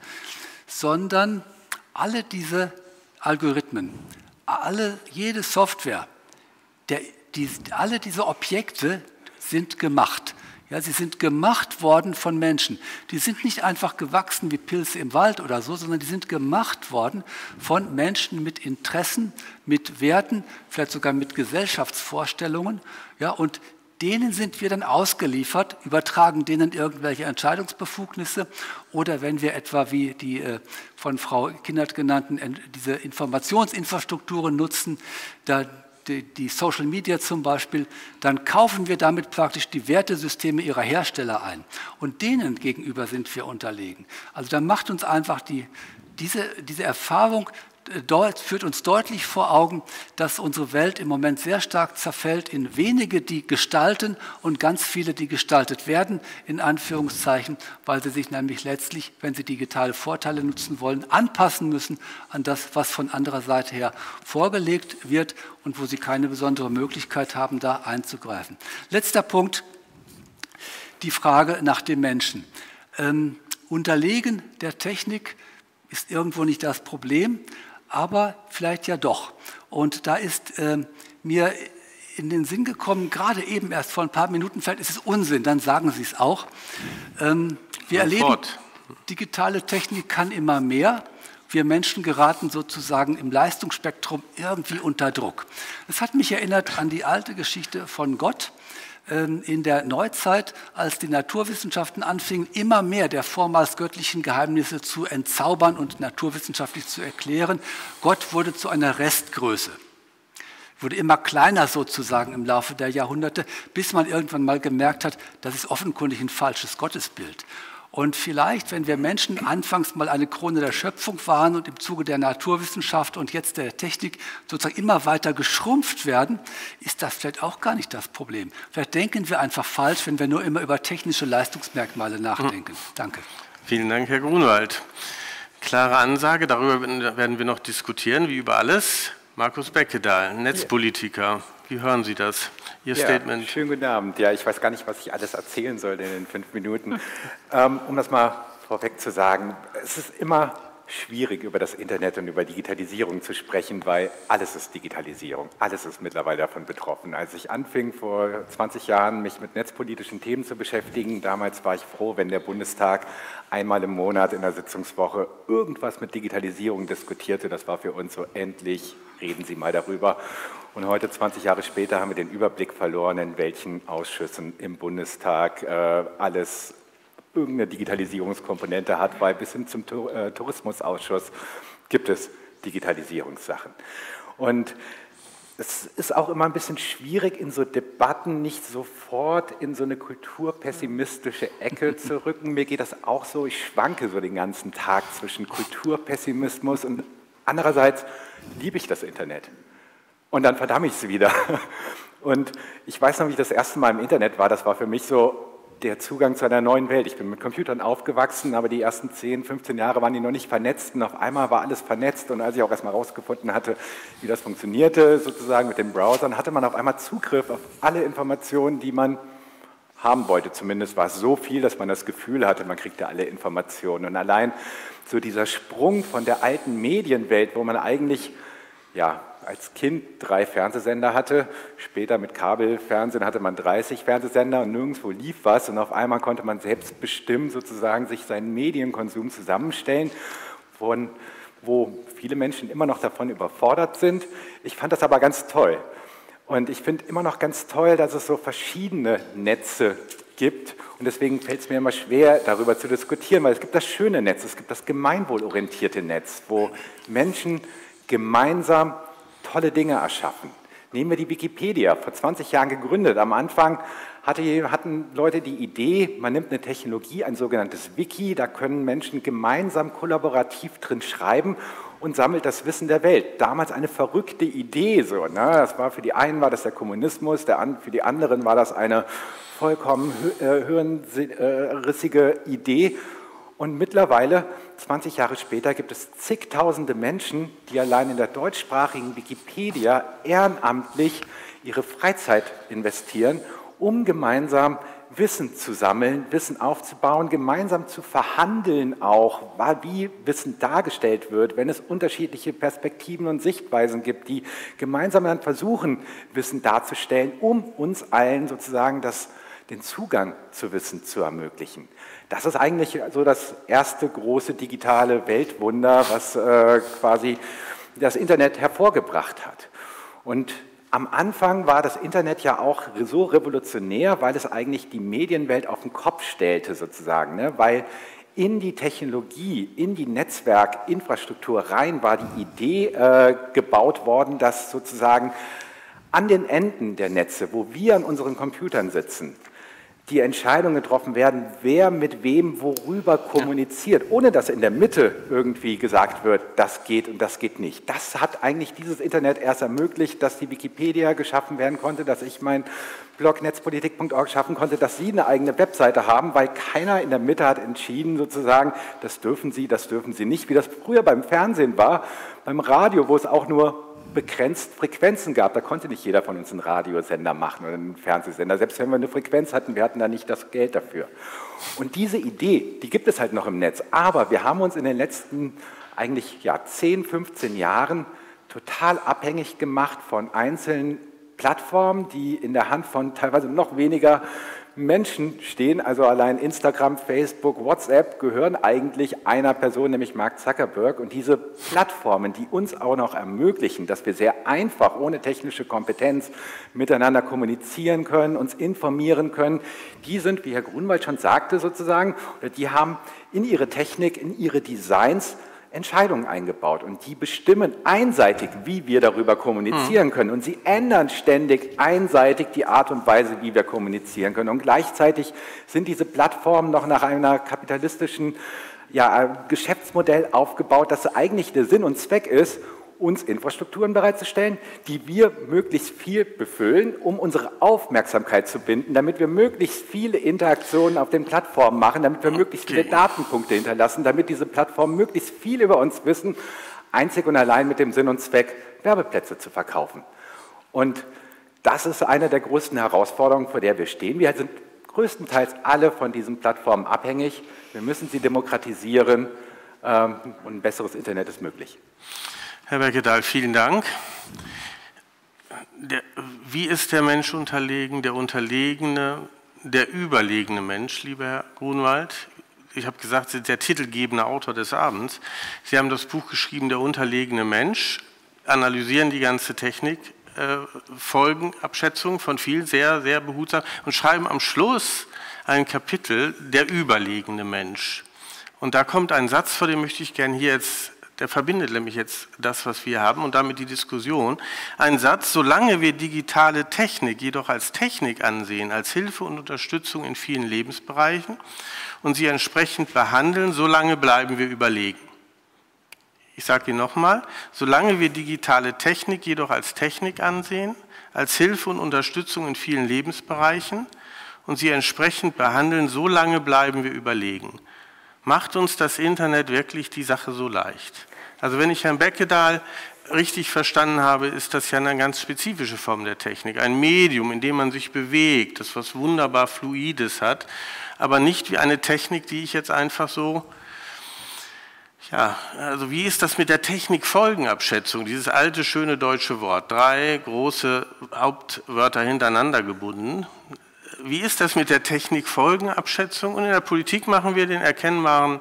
sondern alle diese Algorithmen, alle, jede Software, der, die, alle diese Objekte sind gemacht. Ja, sie sind gemacht worden von Menschen. Die sind nicht einfach gewachsen wie Pilze im Wald oder so, sondern die sind gemacht worden von Menschen mit Interessen, mit Werten, vielleicht sogar mit Gesellschaftsvorstellungen. Ja, und denen sind wir dann ausgeliefert, übertragen denen irgendwelche Entscheidungsbefugnisse oder wenn wir etwa wie die äh, von Frau Kinnert genannten diese Informationsinfrastrukturen nutzen, da Die, die Social Media zum Beispiel, dann kaufen wir damit praktisch die Wertesysteme ihrer Hersteller ein. Und denen gegenüber sind wir unterlegen. Also da macht uns einfach die, diese, diese Erfahrung, dort, führt uns deutlich vor Augen, dass unsere Welt im Moment sehr stark zerfällt in wenige, die gestalten und ganz viele, die gestaltet werden, in Anführungszeichen, weil sie sich nämlich letztlich, wenn sie digitale Vorteile nutzen wollen, anpassen müssen an das, was von anderer Seite her vorgelegt wird und wo sie keine besondere Möglichkeit haben, da einzugreifen. Letzter Punkt, die Frage nach dem Menschen. Ähm, Unterlegen der Technik ist irgendwo nicht das Problem, aber vielleicht ja doch. Und da ist äh, mir in den Sinn gekommen, gerade eben erst vor ein paar Minuten, vielleicht ist es Unsinn, dann sagen Sie es auch. Ähm, wir erleben, digitale Technik kann immer mehr. Wir Menschen geraten sozusagen im Leistungsspektrum irgendwie unter Druck. Das hat mich erinnert an die alte Geschichte von Gott. In der Neuzeit, als die Naturwissenschaften anfingen, immer mehr der vormals göttlichen Geheimnisse zu entzaubern und naturwissenschaftlich zu erklären. Gott wurde zu einer Restgröße, wurde immer kleiner sozusagen im Laufe der Jahrhunderte, bis man irgendwann mal gemerkt hat, das ist offenkundig ein falsches Gottesbild. Und vielleicht, wenn wir Menschen anfangs mal eine Krone der Schöpfung waren und im Zuge der Naturwissenschaft und jetzt der Technik sozusagen immer weiter geschrumpft werden, ist das vielleicht auch gar nicht das Problem. Vielleicht denken wir einfach falsch, wenn wir nur immer über technische Leistungsmerkmale nachdenken. Mhm. Danke. Vielen Dank, Herr Grunwald. Klare Ansage, darüber werden wir noch diskutieren, wie über alles. Markus Beckedahl, Netzpolitiker. Wie hören Sie das? Ihr ja, Statement. Schönen guten Abend. Ja, ich weiß gar nicht, was ich alles erzählen soll in den fünf Minuten. ähm, um das mal vorweg zu sagen, es ist immer schwierig, über das Internet und über Digitalisierung zu sprechen, weil alles ist Digitalisierung. Alles ist mittlerweile davon betroffen. Als ich anfing, vor zwanzig Jahren mich mit netzpolitischen Themen zu beschäftigen, damals war ich froh, wenn der Bundestag einmal im Monat in der Sitzungswoche irgendwas mit Digitalisierung diskutierte. Das war für uns so, endlich reden Sie mal darüber. Und heute, zwanzig Jahre später, haben wir den Überblick verloren, in welchen Ausschüssen im Bundestag äh, alles irgendeine Digitalisierungskomponente hat, weil bis hin zum äh, Tourismusausschuss gibt es Digitalisierungssachen. Und es ist auch immer ein bisschen schwierig, in so Debatten nicht sofort in so eine kulturpessimistische Ecke zu rücken. Mir geht das auch so, ich schwanke so den ganzen Tag zwischen Kulturpessimismus und andererseits liebe ich das Internet. Und dann verdamme ich es wieder. Und ich weiß noch, wie ich das erste Mal im Internet war, das war für mich so der Zugang zu einer neuen Welt. Ich bin mit Computern aufgewachsen, aber die ersten zehn, fünfzehn Jahre waren die noch nicht vernetzt und auf einmal war alles vernetzt und als ich auch erstmal rausgefunden hatte, wie das funktionierte, sozusagen mit den Browsern, hatte man auf einmal Zugriff auf alle Informationen, die man haben wollte. Zumindest war es so viel, dass man das Gefühl hatte, man kriegte alle Informationen. Und allein so dieser Sprung von der alten Medienwelt, wo man eigentlich ja, als Kind drei Fernsehsender hatte, später mit Kabelfernsehen hatte man dreißig Fernsehsender und nirgendwo lief was und auf einmal konnte man selbst bestimmen, sozusagen sich seinen Medienkonsum zusammenstellen, von, wo viele Menschen immer noch davon überfordert sind. Ich fand das aber ganz toll. Und ich finde immer noch ganz toll, dass es so verschiedene Netze gibt. Und deswegen fällt es mir immer schwer, darüber zu diskutieren, weil es gibt das schöne Netz, es gibt das gemeinwohlorientierte Netz, wo Menschen gemeinsam tolle Dinge erschaffen. Nehmen wir die Wikipedia, vor zwanzig Jahren gegründet. Am Anfang hatte, hatten Leute die Idee, man nimmt eine Technologie, ein sogenanntes Wiki, da können Menschen gemeinsam kollaborativ drin schreiben und sammelt das Wissen der Welt. Damals eine verrückte Idee. So, ne? Das war, für die einen war das der Kommunismus, der, für die anderen war das eine vollkommen hirnrissige Idee. Und mittlerweile, zwanzig Jahre später, gibt es zigtausende Menschen, die allein in der deutschsprachigen Wikipedia ehrenamtlich ihre Freizeit investieren, um gemeinsam Wissen zu sammeln, Wissen aufzubauen, gemeinsam zu verhandeln auch, wie Wissen dargestellt wird, wenn es unterschiedliche Perspektiven und Sichtweisen gibt, die gemeinsam dann versuchen, Wissen darzustellen, um uns allen sozusagen das, den Zugang zu Wissen zu ermöglichen. Das ist eigentlich so das erste große digitale Weltwunder, was äh, quasi das Internet hervorgebracht hat. Und am Anfang war das Internet ja auch so revolutionär, weil es eigentlich die Medienwelt auf den Kopf stellte sozusagen, ne? Weil in die Technologie, in die Netzwerkinfrastruktur rein war die Idee äh, gebaut worden, dass sozusagen an den Enden der Netze, wo wir an unseren Computern sitzen, die Entscheidungen getroffen werden, wer mit wem worüber kommuniziert, ohne dass in der Mitte irgendwie gesagt wird, das geht und das geht nicht. Das hat eigentlich dieses Internet erst ermöglicht, dass die Wikipedia geschaffen werden konnte, dass ich mein Blog netzpolitik punkt org schaffen konnte, dass Sie eine eigene Webseite haben, weil keiner in der Mitte hat entschieden, sozusagen, das dürfen Sie, das dürfen Sie nicht, wie das früher beim Fernsehen war, beim Radio, wo es auch nur begrenzt Frequenzen gab. Da konnte nicht jeder von uns einen Radiosender machen oder einen Fernsehsender. Selbst wenn wir eine Frequenz hatten, wir hatten da nicht das Geld dafür. Und diese Idee, die gibt es halt noch im Netz. Aber wir haben uns in den letzten eigentlich ja, zehn, fünfzehn Jahren total abhängig gemacht von einzelnen Plattformen, die in der Hand von teilweise noch weniger Menschen stehen, also allein Instagram, Facebook, WhatsApp gehören eigentlich einer Person, nämlich Mark Zuckerberg. Und diese Plattformen, die uns auch noch ermöglichen, dass wir sehr einfach, ohne technische Kompetenz miteinander kommunizieren können, uns informieren können, die sind, wie Herr Grunwald schon sagte sozusagen, die haben in ihre Technik, in ihre Designs Entscheidungen eingebaut und die bestimmen einseitig, wie wir darüber kommunizieren können und sie ändern ständig einseitig die Art und Weise, wie wir kommunizieren können und gleichzeitig sind diese Plattformen noch nach einer kapitalistischen ja, Geschäftsmodell aufgebaut, das eigentlich der Sinn und Zweck ist, uns Infrastrukturen bereitzustellen, die wir möglichst viel befüllen, um unsere Aufmerksamkeit zu binden, damit wir möglichst viele Interaktionen auf den Plattformen machen, damit wir möglichst viele Datenpunkte hinterlassen, damit diese Plattformen möglichst viel über uns wissen, einzig und allein mit dem Sinn und Zweck, Werbeplätze zu verkaufen. Und das ist eine der größten Herausforderungen, vor der wir stehen. Wir sind größtenteils alle von diesen Plattformen abhängig. Wir müssen sie demokratisieren ähm, und ein besseres Internet ist möglich. Herr Berkedahl, vielen Dank. Der, wie ist der Mensch unterlegen, der unterlegene, der überlegene Mensch, lieber Herr Grunwald? Ich habe gesagt, Sie sind der titelgebende Autor des Abends. Sie haben das Buch geschrieben, Der unterlegene Mensch, analysieren die ganze Technik, äh, Folgenabschätzung von vielen, sehr, sehr behutsam und schreiben am Schluss ein Kapitel, Der überlegene Mensch. Und da kommt ein Satz, vor dem möchte ich gerne hier jetzt, der verbindet nämlich jetzt das, was wir haben und damit die Diskussion. Ein Satz, solange wir digitale Technik jedoch als Technik ansehen, als Hilfe und Unterstützung in vielen Lebensbereichen und sie entsprechend behandeln, solange bleiben wir überlegen. Ich sage Ihnen nochmal, solange wir digitale Technik jedoch als Technik ansehen, als Hilfe und Unterstützung in vielen Lebensbereichen und sie entsprechend behandeln, so lange bleiben wir überlegen. Macht uns das Internet wirklich die Sache so leicht? Also wenn ich Herrn Beckedahl richtig verstanden habe, ist das ja eine ganz spezifische Form der Technik. Ein Medium, in dem man sich bewegt, das was wunderbar Fluides hat, aber nicht wie eine Technik, die ich jetzt einfach so, ja, also wie ist das mit der Technikfolgenabschätzung, dieses alte, schöne deutsche Wort, drei große Hauptwörter hintereinander gebunden. Wie ist das mit der Technikfolgenabschätzung? Und in der Politik machen wir den erkennbaren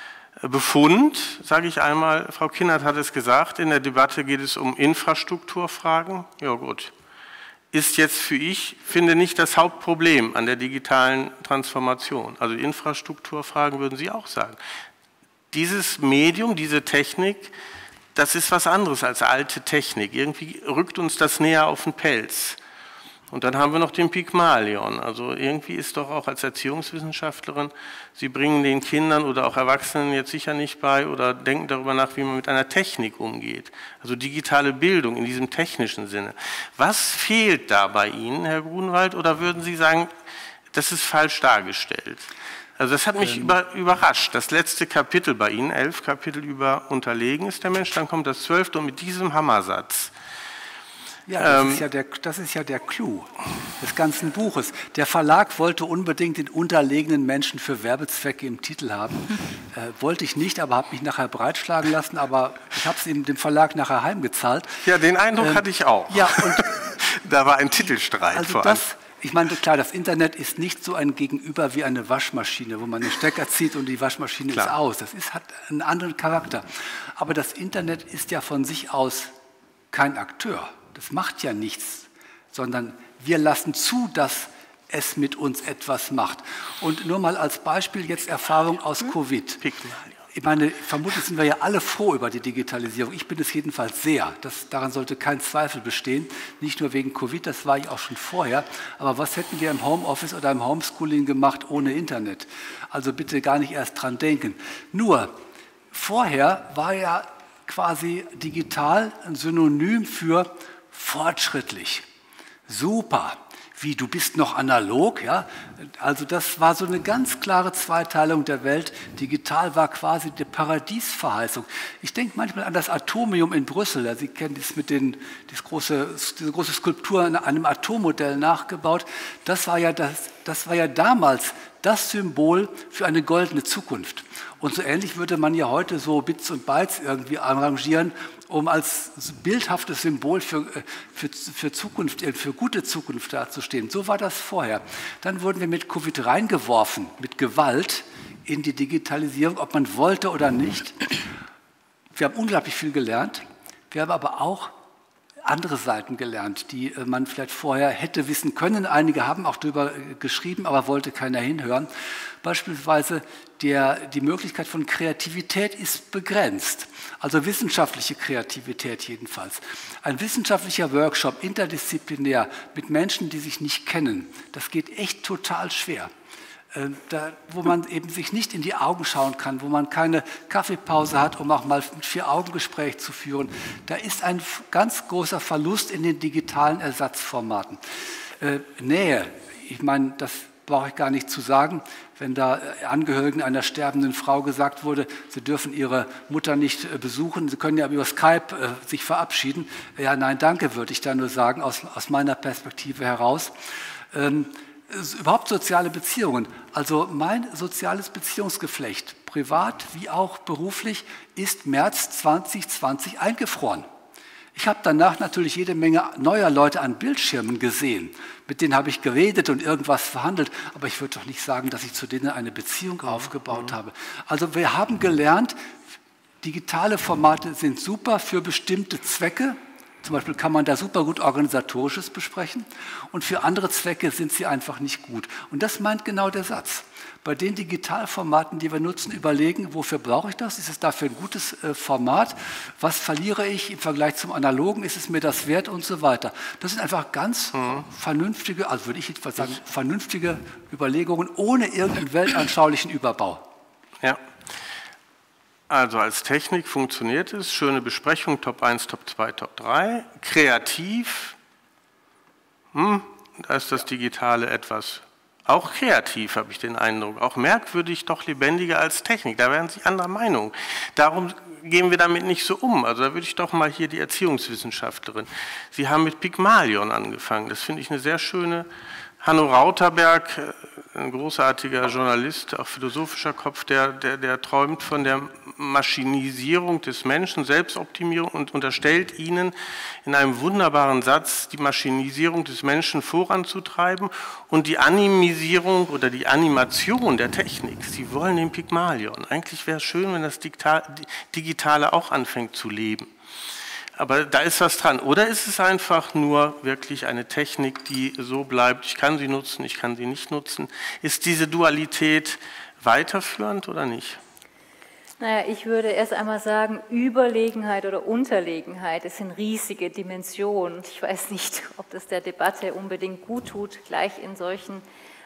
Befund, sage ich einmal, Frau Kinnert hat es gesagt, in der Debatte geht es um Infrastrukturfragen. Ja gut, ist jetzt für ich, finde nicht das Hauptproblem an der digitalen Transformation. Also die Infrastrukturfragen würden Sie auch sagen. Dieses Medium, diese Technik, das ist was anderes als alte Technik. Irgendwie rückt uns das näher auf den Pelz. Und dann haben wir noch den Pygmalion. Also irgendwie ist doch auch als Erziehungswissenschaftlerin, Sie bringen den Kindern oder auch Erwachsenen jetzt sicher nicht bei oder denken darüber nach, wie man mit einer Technik umgeht. Also digitale Bildung in diesem technischen Sinne. Was fehlt da bei Ihnen, Herr Grunwald? Oder würden Sie sagen, das ist falsch dargestellt? Also das hat mich ähm. über, überrascht. Das letzte Kapitel bei Ihnen, elf Kapitel über Unterlegen ist der Mensch, dann kommt das zwölfte und mit diesem Hammersatz. Ja, das, ähm, ist ja der, das ist ja der Clou des ganzen Buches. Der Verlag wollte unbedingt den unterlegenen Menschen für Werbezwecke im Titel haben. Äh, wollte ich nicht, aber habe mich nachher breitschlagen lassen. Aber ich habe es dem Verlag nachher heimgezahlt. Ja, den Eindruck ähm, hatte ich auch. Ja, und da war ein Titelstreit also vor das, ich meine, klar, das Internet ist nicht so ein Gegenüber wie eine Waschmaschine, wo man den Stecker zieht und die Waschmaschine klar. ist aus. Das ist, hat einen anderen Charakter. Aber das Internet ist ja von sich aus kein Akteur. Das macht ja nichts, sondern wir lassen zu, dass es mit uns etwas macht. Und nur mal als Beispiel jetzt Erfahrung aus Covid. Ich meine, vermutlich sind wir ja alle froh über die Digitalisierung. Ich bin es jedenfalls sehr. Das, daran sollte kein Zweifel bestehen. Nicht nur wegen Covid, das war ich auch schon vorher. Aber was hätten wir im Homeoffice oder im Homeschooling gemacht ohne Internet? Also bitte gar nicht erst dran denken. Nur, vorher war ja quasi digital ein Synonym für fortschrittlich, super, wie du bist noch analog, ja? Also das war so eine ganz klare Zweiteilung der Welt. Digital war quasi die Paradiesverheißung. Ich denke manchmal an das Atomium in Brüssel. Ja, Sie kennen das mit den, das große, diese große Skulptur an einem Atommodell nachgebaut. Das war ja das, das war ja damals das Symbol für eine goldene Zukunft. Und so ähnlich würde man ja heute so Bits und Bytes irgendwie arrangieren, um als bildhaftes Symbol für, für, für Zukunft, für gute Zukunft dazustehen. So war das vorher. Dann wurden wir mit Covid reingeworfen, mit Gewalt in die Digitalisierung, ob man wollte oder nicht. Wir haben unglaublich viel gelernt. Wir haben aber auch andere Seiten gelernt, die man vielleicht vorher hätte wissen können. Einige haben auch darüber geschrieben, aber wollte keiner hinhören. Beispielsweise der, die Möglichkeit von Kreativität ist begrenzt, also wissenschaftliche Kreativität jedenfalls. Ein wissenschaftlicher Workshop, interdisziplinär, mit Menschen, die sich nicht kennen, das geht echt total schwer. Äh, da, wo man eben sich nicht in die Augen schauen kann, wo man keine Kaffeepause hat, um auch mal ein Vier-Augen-Gespräch zu führen. Da ist ein ganz großer Verlust in den digitalen Ersatzformaten. Äh, Nähe, ich meine, das brauche ich gar nicht zu sagen, wenn da Angehörigen einer sterbenden Frau gesagt wurde, sie dürfen ihre Mutter nicht besuchen, sie können ja über Skype äh, sich verabschieden. Ja, nein, danke, würde ich da nur sagen, aus, aus meiner Perspektive heraus. Ähm, überhaupt soziale Beziehungen. Also mein soziales Beziehungsgeflecht, privat wie auch beruflich, ist März zwanzig zwanzig eingefroren. Ich habe danach natürlich jede Menge neuer Leute an Bildschirmen gesehen. Mit denen habe ich geredet und irgendwas verhandelt. Aber ich würde doch nicht sagen, dass ich zu denen eine Beziehung aufgebaut habe. Also wir haben gelernt, digitale Formate sind super für bestimmte Zwecke. Zum Beispiel kann man da super gut Organisatorisches besprechen. Und für andere Zwecke sind sie einfach nicht gut. Und das meint genau der Satz. Bei den Digitalformaten, die wir nutzen, überlegen, wofür brauche ich das? Ist es dafür ein gutes äh, Format? Was verliere ich im Vergleich zum Analogen? Ist es mir das wert? Und so weiter. Das sind einfach ganz mhm. vernünftige, also würde ich jedenfalls sagen, vernünftige Überlegungen ohne irgendeinen weltanschaulichen Überbau. Ja. Also als Technik funktioniert es. Schöne Besprechung, Top eins, Top zwei, Top drei. Kreativ, hm, da ist das Digitale etwas auch kreativ, habe ich den Eindruck, auch merkwürdig, doch lebendiger als Technik. Da wären Sie anderer Meinung. Darum gehen wir damit nicht so um. Also da würde ich doch mal hier die Erziehungswissenschaftlerin. Sie haben mit Pygmalion angefangen. Das finde ich eine sehr schöne. Hanno Rauterberg, ein großartiger Journalist, auch philosophischer Kopf, der, der, der träumt von der Maschinisierung des Menschen, Selbstoptimierung und unterstellt ihnen in einem wunderbaren Satz, die Maschinisierung des Menschen voranzutreiben und die Animisierung oder die Animation der Technik. Sie wollen den Pygmalion. Eigentlich wäre es schön, wenn das Digitale auch anfängt zu leben. Aber da ist was dran. Oder ist es einfach nur wirklich eine Technik, die so bleibt, ich kann sie nutzen, ich kann sie nicht nutzen? Ist diese Dualität weiterführend oder nicht? Naja, ich würde erst einmal sagen, Überlegenheit oder Unterlegenheit, das sind riesige Dimensionen. Ich weiß nicht, ob das der Debatte unbedingt gut tut, gleich in solchen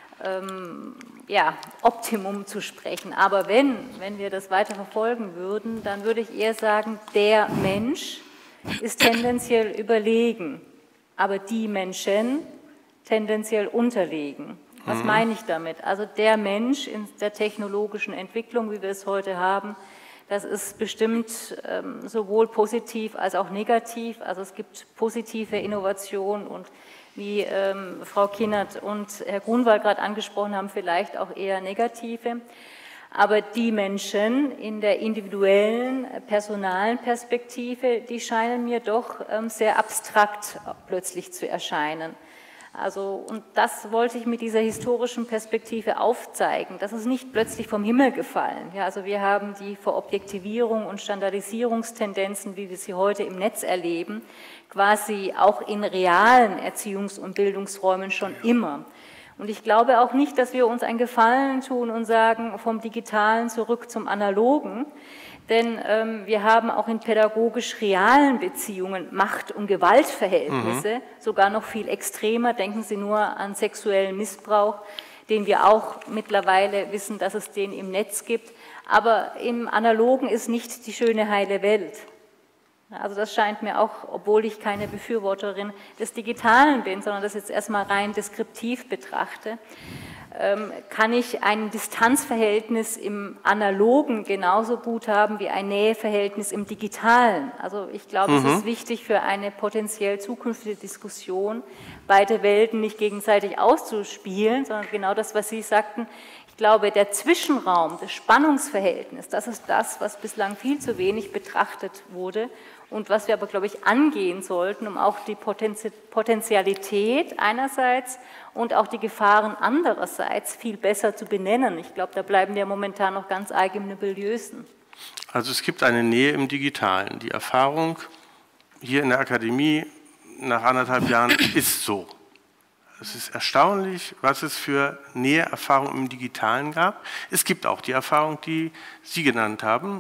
ähm, ja, Optimum zu sprechen. Aber wenn, wenn wir das weiter verfolgen würden, dann würde ich eher sagen, der Mensch ist tendenziell überlegen, aber die Menschen tendenziell unterlegen. Was mhm. meine ich damit? Also der Mensch in der technologischen Entwicklung, wie wir es heute haben, das ist bestimmt ähm, sowohl positiv als auch negativ. Also es gibt positive Innovationen und wie ähm, Frau Kienert und Herr Grunwald gerade angesprochen haben, vielleicht auch eher negative. Aber die Menschen in der individuellen, personalen Perspektive, die scheinen mir doch ähm, sehr abstrakt plötzlich zu erscheinen. Also, und das wollte ich mit dieser historischen Perspektive aufzeigen. Das ist nicht plötzlich vom Himmel gefallen. Ja, also wir haben die Verobjektivierung und Standardisierungstendenzen, wie wir sie heute im Netz erleben, quasi auch in realen Erziehungs- und Bildungsräumen schon immer. Und ich glaube auch nicht, dass wir uns einen Gefallen tun und sagen, vom Digitalen zurück zum Analogen, denn ähm, wir haben auch in pädagogisch realen Beziehungen Macht- und Gewaltverhältnisse, mhm. sogar noch viel extremer. Denken Sie nur an sexuellen Missbrauch, den wir auch mittlerweile wissen, dass es den im Netz gibt. Aber im Analogen ist nicht die schöne heile Welt. Also das scheint mir auch, obwohl ich keine Befürworterin des Digitalen bin, sondern das jetzt erstmal rein deskriptiv betrachte, kann ich ein Distanzverhältnis im Analogen genauso gut haben wie ein Näheverhältnis im Digitalen. Also ich glaube, mhm. es ist wichtig für eine potenziell zukünftige Diskussion, beide Welten nicht gegenseitig auszuspielen, sondern genau das, was Sie sagten. Ich glaube, der Zwischenraum, das Spannungsverhältnis, das ist das, was bislang viel zu wenig betrachtet wurde und was wir aber, glaube ich, angehen sollten, um auch die Potenzialität einerseits und auch die Gefahren andererseits viel besser zu benennen. Ich glaube, da bleiben wir momentan noch ganz arg im Nebulösen. Also es gibt eine Nähe im Digitalen. Die Erfahrung hier in der Akademie nach anderthalb Jahren ist so. Es ist erstaunlich, was es für Näheerfahrungen im Digitalen gab. Es gibt auch die Erfahrung, die Sie genannt haben,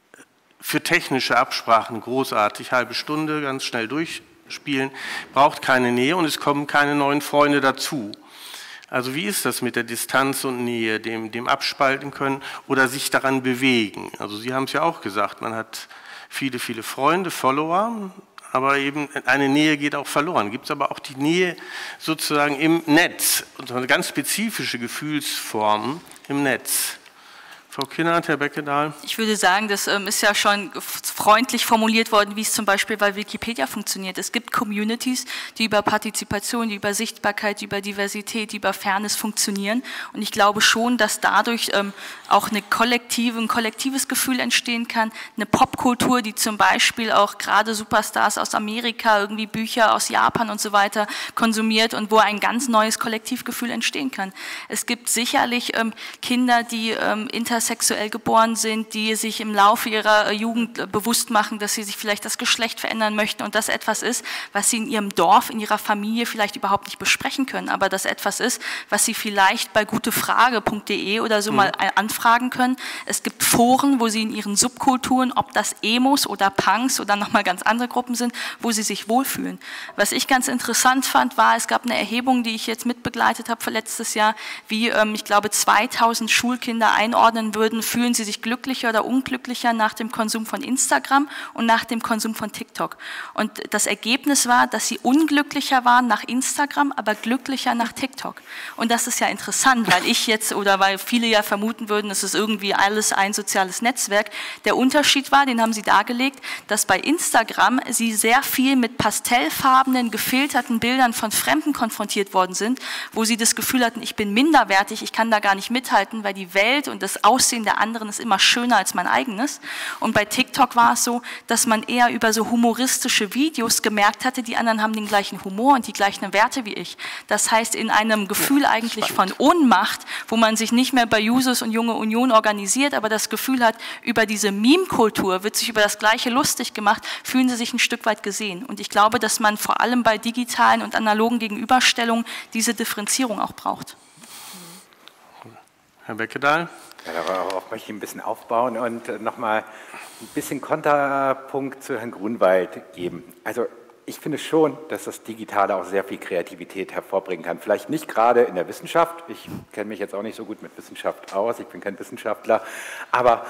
für technische Absprachen großartig, halbe Stunde, ganz schnell durchspielen, braucht keine Nähe und es kommen keine neuen Freunde dazu. Also wie ist das mit der Distanz und Nähe, dem, dem abspalten können oder sich daran bewegen? Also Sie haben es ja auch gesagt, man hat viele, viele Freunde, Follower, aber eben eine Nähe geht auch verloren. Gibt es aber auch die Nähe sozusagen im Netz, und eine ganz spezifische Gefühlsform im Netz. Frau Kienert, Herr Beckedahl. Ich würde sagen, das ähm, ist ja schon freundlich formuliert worden, wie es zum Beispiel bei Wikipedia funktioniert. Es gibt Communities, die über Partizipation, die über Sichtbarkeit, die über Diversität, die über Fairness funktionieren. Und ich glaube schon, dass dadurch ähm, auch eine kollektive, ein kollektives Gefühl entstehen kann. Eine Popkultur, die zum Beispiel auch gerade Superstars aus Amerika, irgendwie Bücher aus Japan und so weiter konsumiert und wo ein ganz neues Kollektivgefühl entstehen kann. Es gibt sicherlich ähm, Kinder, die ähm, inter sexuell geboren sind, die sich im Laufe ihrer Jugend bewusst machen, dass sie sich vielleicht das Geschlecht verändern möchten und das etwas ist, was sie in ihrem Dorf, in ihrer Familie vielleicht überhaupt nicht besprechen können, aber das etwas ist, was sie vielleicht bei gutefrage punkt de oder so mhm. mal anfragen können. Es gibt Foren, wo sie in ihren Subkulturen, ob das Emos oder Punks oder nochmal ganz andere Gruppen sind, wo sie sich wohlfühlen. Was ich ganz interessant fand, war, es gab eine Erhebung, die ich jetzt mitbegleitet habe für letztes Jahr, wie, ähm, ich glaube, zweitausend Schulkinder einordnen wollen würden, fühlen sie sich glücklicher oder unglücklicher nach dem Konsum von Instagram und nach dem Konsum von TikTok. Und das Ergebnis war, dass sie unglücklicher waren nach Instagram, aber glücklicher nach TikTok. Und das ist ja interessant, weil ich jetzt oder weil viele ja vermuten würden, es ist irgendwie alles ein soziales Netzwerk. Der Unterschied war, den haben sie dargelegt, dass bei Instagram sie sehr viel mit pastellfarbenen, gefilterten Bildern von Fremden konfrontiert worden sind, wo sie das Gefühl hatten, ich bin minderwertig, ich kann da gar nicht mithalten, weil die Welt und das Aussehen der anderen ist immer schöner als mein eigenes. Und bei TikTok war es so, dass man eher über so humoristische Videos gemerkt hatte, die anderen haben den gleichen Humor und die gleichen Werte wie ich. Das heißt, in einem Gefühl eigentlich von Ohnmacht, wo man sich nicht mehr bei Jusos und Junge Union organisiert, aber das Gefühl hat, über diese Meme-Kultur wird sich über das Gleiche lustig gemacht, fühlen sie sich ein Stück weit gesehen. Und ich glaube, dass man vor allem bei digitalen und analogen Gegenüberstellungen diese Differenzierung auch braucht. Herr Beckedahl? Ja, darauf möchte ich ein bisschen aufbauen und nochmal ein bisschen Konterpunkt zu Herrn Grunwald geben. Also ich finde schon, dass das Digitale auch sehr viel Kreativität hervorbringen kann. Vielleicht nicht gerade in der Wissenschaft. Ich kenne mich jetzt auch nicht so gut mit Wissenschaft aus. Ich bin kein Wissenschaftler. Aber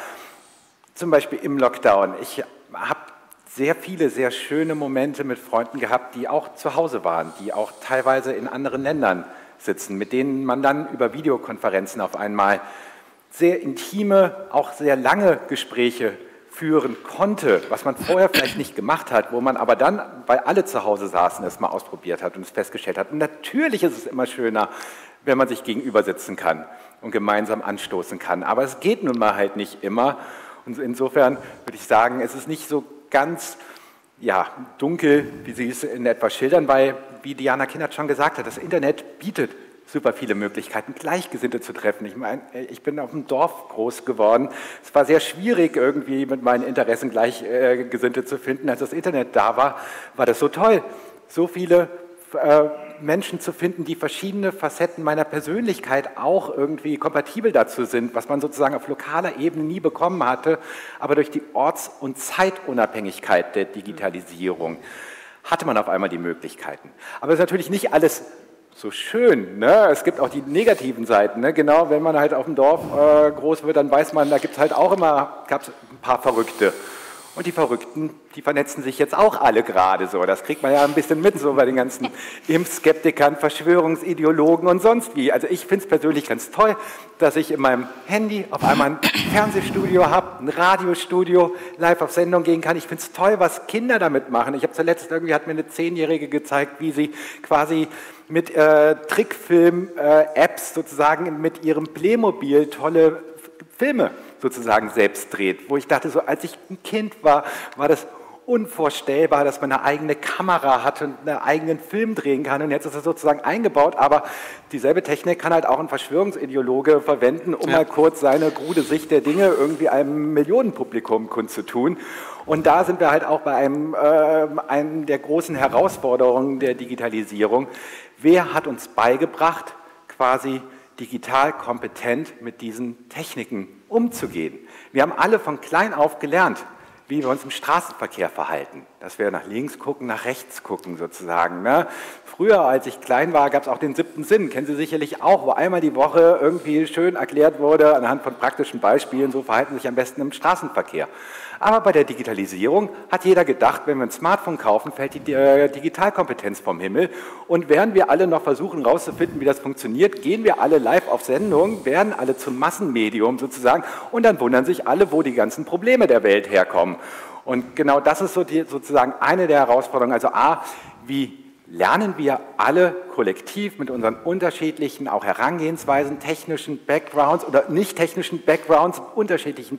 zum Beispiel im Lockdown. Ich habe sehr viele, sehr schöne Momente mit Freunden gehabt, die auch zu Hause waren, die auch teilweise in anderen Ländern sitzen, mit denen man dann über Videokonferenzen auf einmal sehr intime, auch sehr lange Gespräche führen konnte, was man vorher vielleicht nicht gemacht hat, wo man aber dann, weil alle zu Hause saßen, es mal ausprobiert hat und es festgestellt hat. Und natürlich ist es immer schöner, wenn man sich gegenüber sitzen kann und gemeinsam anstoßen kann. Aber es geht nun mal halt nicht immer. Und insofern würde ich sagen, es ist nicht so ganz ja, dunkel, wie Sie es in etwa schildern, weil, wie Diana Kinnert schon gesagt hat, das Internet bietet super viele Möglichkeiten, Gleichgesinnte zu treffen. Ich meine, ich bin auf dem Dorf groß geworden. Es war sehr schwierig, irgendwie mit meinen Interessen Gleichgesinnte zu finden. Als das Internet da war, war das so toll, so viele äh, Menschen zu finden, die verschiedene Facetten meiner Persönlichkeit auch irgendwie kompatibel dazu sind, was man sozusagen auf lokaler Ebene nie bekommen hatte. Aber durch die Orts- und Zeitunabhängigkeit der Digitalisierung hatte man auf einmal die Möglichkeiten. Aber es ist natürlich nicht alles so schön, ne? Es gibt auch die negativen Seiten, ne? Genau, wenn man halt auf dem Dorf äh, groß wird, dann weiß man, da gibt es halt auch immer, gab es ein paar Verrückte. Und die Verrückten, die vernetzen sich jetzt auch alle gerade so. Das kriegt man ja ein bisschen mit, so bei den ganzen Impfskeptikern, Verschwörungsideologen und sonst wie. Also ich finde es persönlich ganz toll, dass ich in meinem Handy auf einmal ein Fernsehstudio habe, ein Radiostudio, live auf Sendung gehen kann. Ich finde es toll, was Kinder damit machen. Ich habe zuletzt, irgendwie hat mir eine Zehnjährige gezeigt, wie sie quasi mit äh, Trickfilm-Apps äh, sozusagen mit ihrem Playmobil tolle Filme sozusagen selbst dreht, wo ich dachte, so als ich ein Kind war, war das unvorstellbar, dass man eine eigene Kamera hat und einen eigenen Film drehen kann, und jetzt ist es sozusagen eingebaut, aber dieselbe Technik kann halt auch ein Verschwörungsideologe verwenden, um ja. mal kurz seine krude Sicht der Dinge irgendwie einem Millionenpublikum kundzutun. Und da sind wir halt auch bei einem, äh, einem der großen Herausforderungen der Digitalisierung. Wer hat uns beigebracht, quasi digital kompetent mit diesen Techniken umzugehen? Wir haben alle von klein auf gelernt, wie wir uns im Straßenverkehr verhalten, dass wir nach links gucken, nach rechts gucken sozusagen. Ne? Früher, als ich klein war, gab es auch den siebten Sinn, kennen Sie sicherlich auch, wo einmal die Woche irgendwie schön erklärt wurde, anhand von praktischen Beispielen, so verhalten Sie sich am besten im Straßenverkehr. Aber bei der Digitalisierung hat jeder gedacht, wenn wir ein Smartphone kaufen, fällt die äh, Digitalkompetenz vom Himmel. Und während wir alle noch versuchen herauszufinden, wie das funktioniert, gehen wir alle live auf Sendung, werden alle zum Massenmedium sozusagen, und dann wundern sich alle, wo die ganzen Probleme der Welt herkommen. Und genau das ist so die, sozusagen eine der Herausforderungen. Also A, wie lernen wir alle kollektiv mit unseren unterschiedlichen auch Herangehensweisen, technischen Backgrounds oder nicht technischen Backgrounds, unterschiedlichen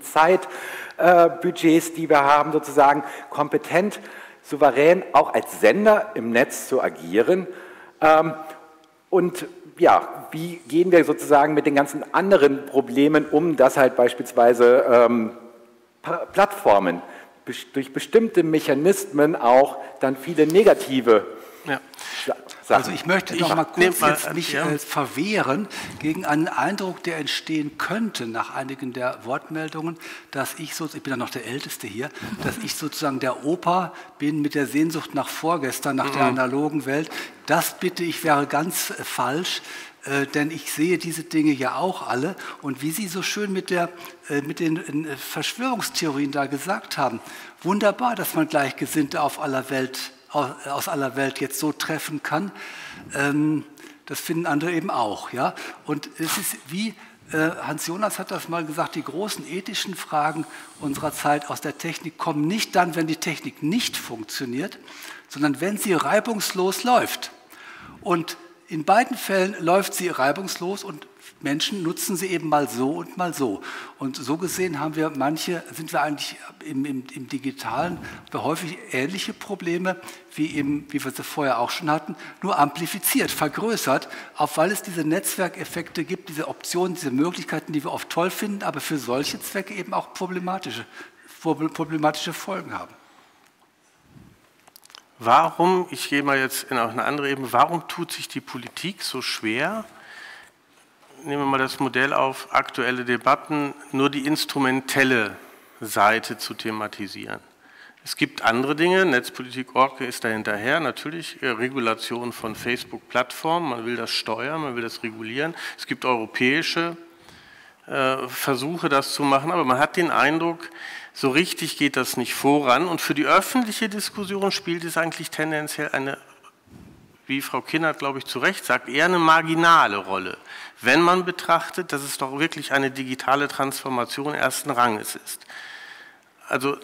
Zeitbudgets, äh, die wir haben, sozusagen kompetent, souverän auch als Sender im Netz zu agieren. Ähm, und ja, wie gehen wir sozusagen mit den ganzen anderen Problemen um, dass halt beispielsweise ähm, Plattformen durch bestimmte Mechanismen auch dann viele negative Ja. Also ich möchte noch mal kurz mal, jetzt mich ja. äh, verwehren gegen einen Eindruck, der entstehen könnte nach einigen der Wortmeldungen, dass ich so, ich bin ja noch der Älteste hier, dass ich sozusagen der Opa bin mit der Sehnsucht nach vorgestern, nach mhm. der analogen Welt. Das bitte ich wäre ganz äh, falsch. äh, denn ich sehe diese Dinge ja auch alle. Und wie Sie so schön mit, der, äh, mit den äh, Verschwörungstheorien da gesagt haben, wunderbar, dass man Gleichgesinnte auf aller Welt, aus, aus aller Welt jetzt so treffen kann. Ähm, das finden andere eben auch. Ja? Und es ist wie... Hans Jonas hat das mal gesagt, die großen ethischen Fragen unserer Zeit aus der Technik kommen nicht dann, wenn die Technik nicht funktioniert, sondern wenn sie reibungslos läuft. Und in beiden Fällen läuft sie reibungslos und Menschen nutzen sie eben mal so und mal so. Und so gesehen haben wir manche, sind wir eigentlich im, im, im Digitalen häufig ähnliche Probleme, wie, eben, wie wir sie vorher auch schon hatten, nur amplifiziert, vergrößert, auch weil es diese Netzwerkeffekte gibt, diese Optionen, diese Möglichkeiten, die wir oft toll finden, aber für solche Zwecke eben auch problematische, problematische Folgen haben. Warum, ich gehe mal jetzt in eine andere Ebene, warum tut sich die Politik so schwer, nehmen wir mal das Modell auf, aktuelle Debatten, nur die instrumentelle Seite zu thematisieren? Es gibt andere Dinge, Netzpolitik Punkt org ist da hinterher, natürlich Regulation von Facebook-Plattformen, man will das steuern, man will das regulieren. Es gibt europäische äh, Versuche, das zu machen, aber man hat den Eindruck, so richtig geht das nicht voran. Und für die öffentliche Diskussion spielt es eigentlich tendenziell eine, wie Frau Kinnert, glaube ich, zu Recht sagt, eher eine marginale Rolle, wenn man betrachtet, dass es doch wirklich eine digitale Transformation ersten Ranges ist. Also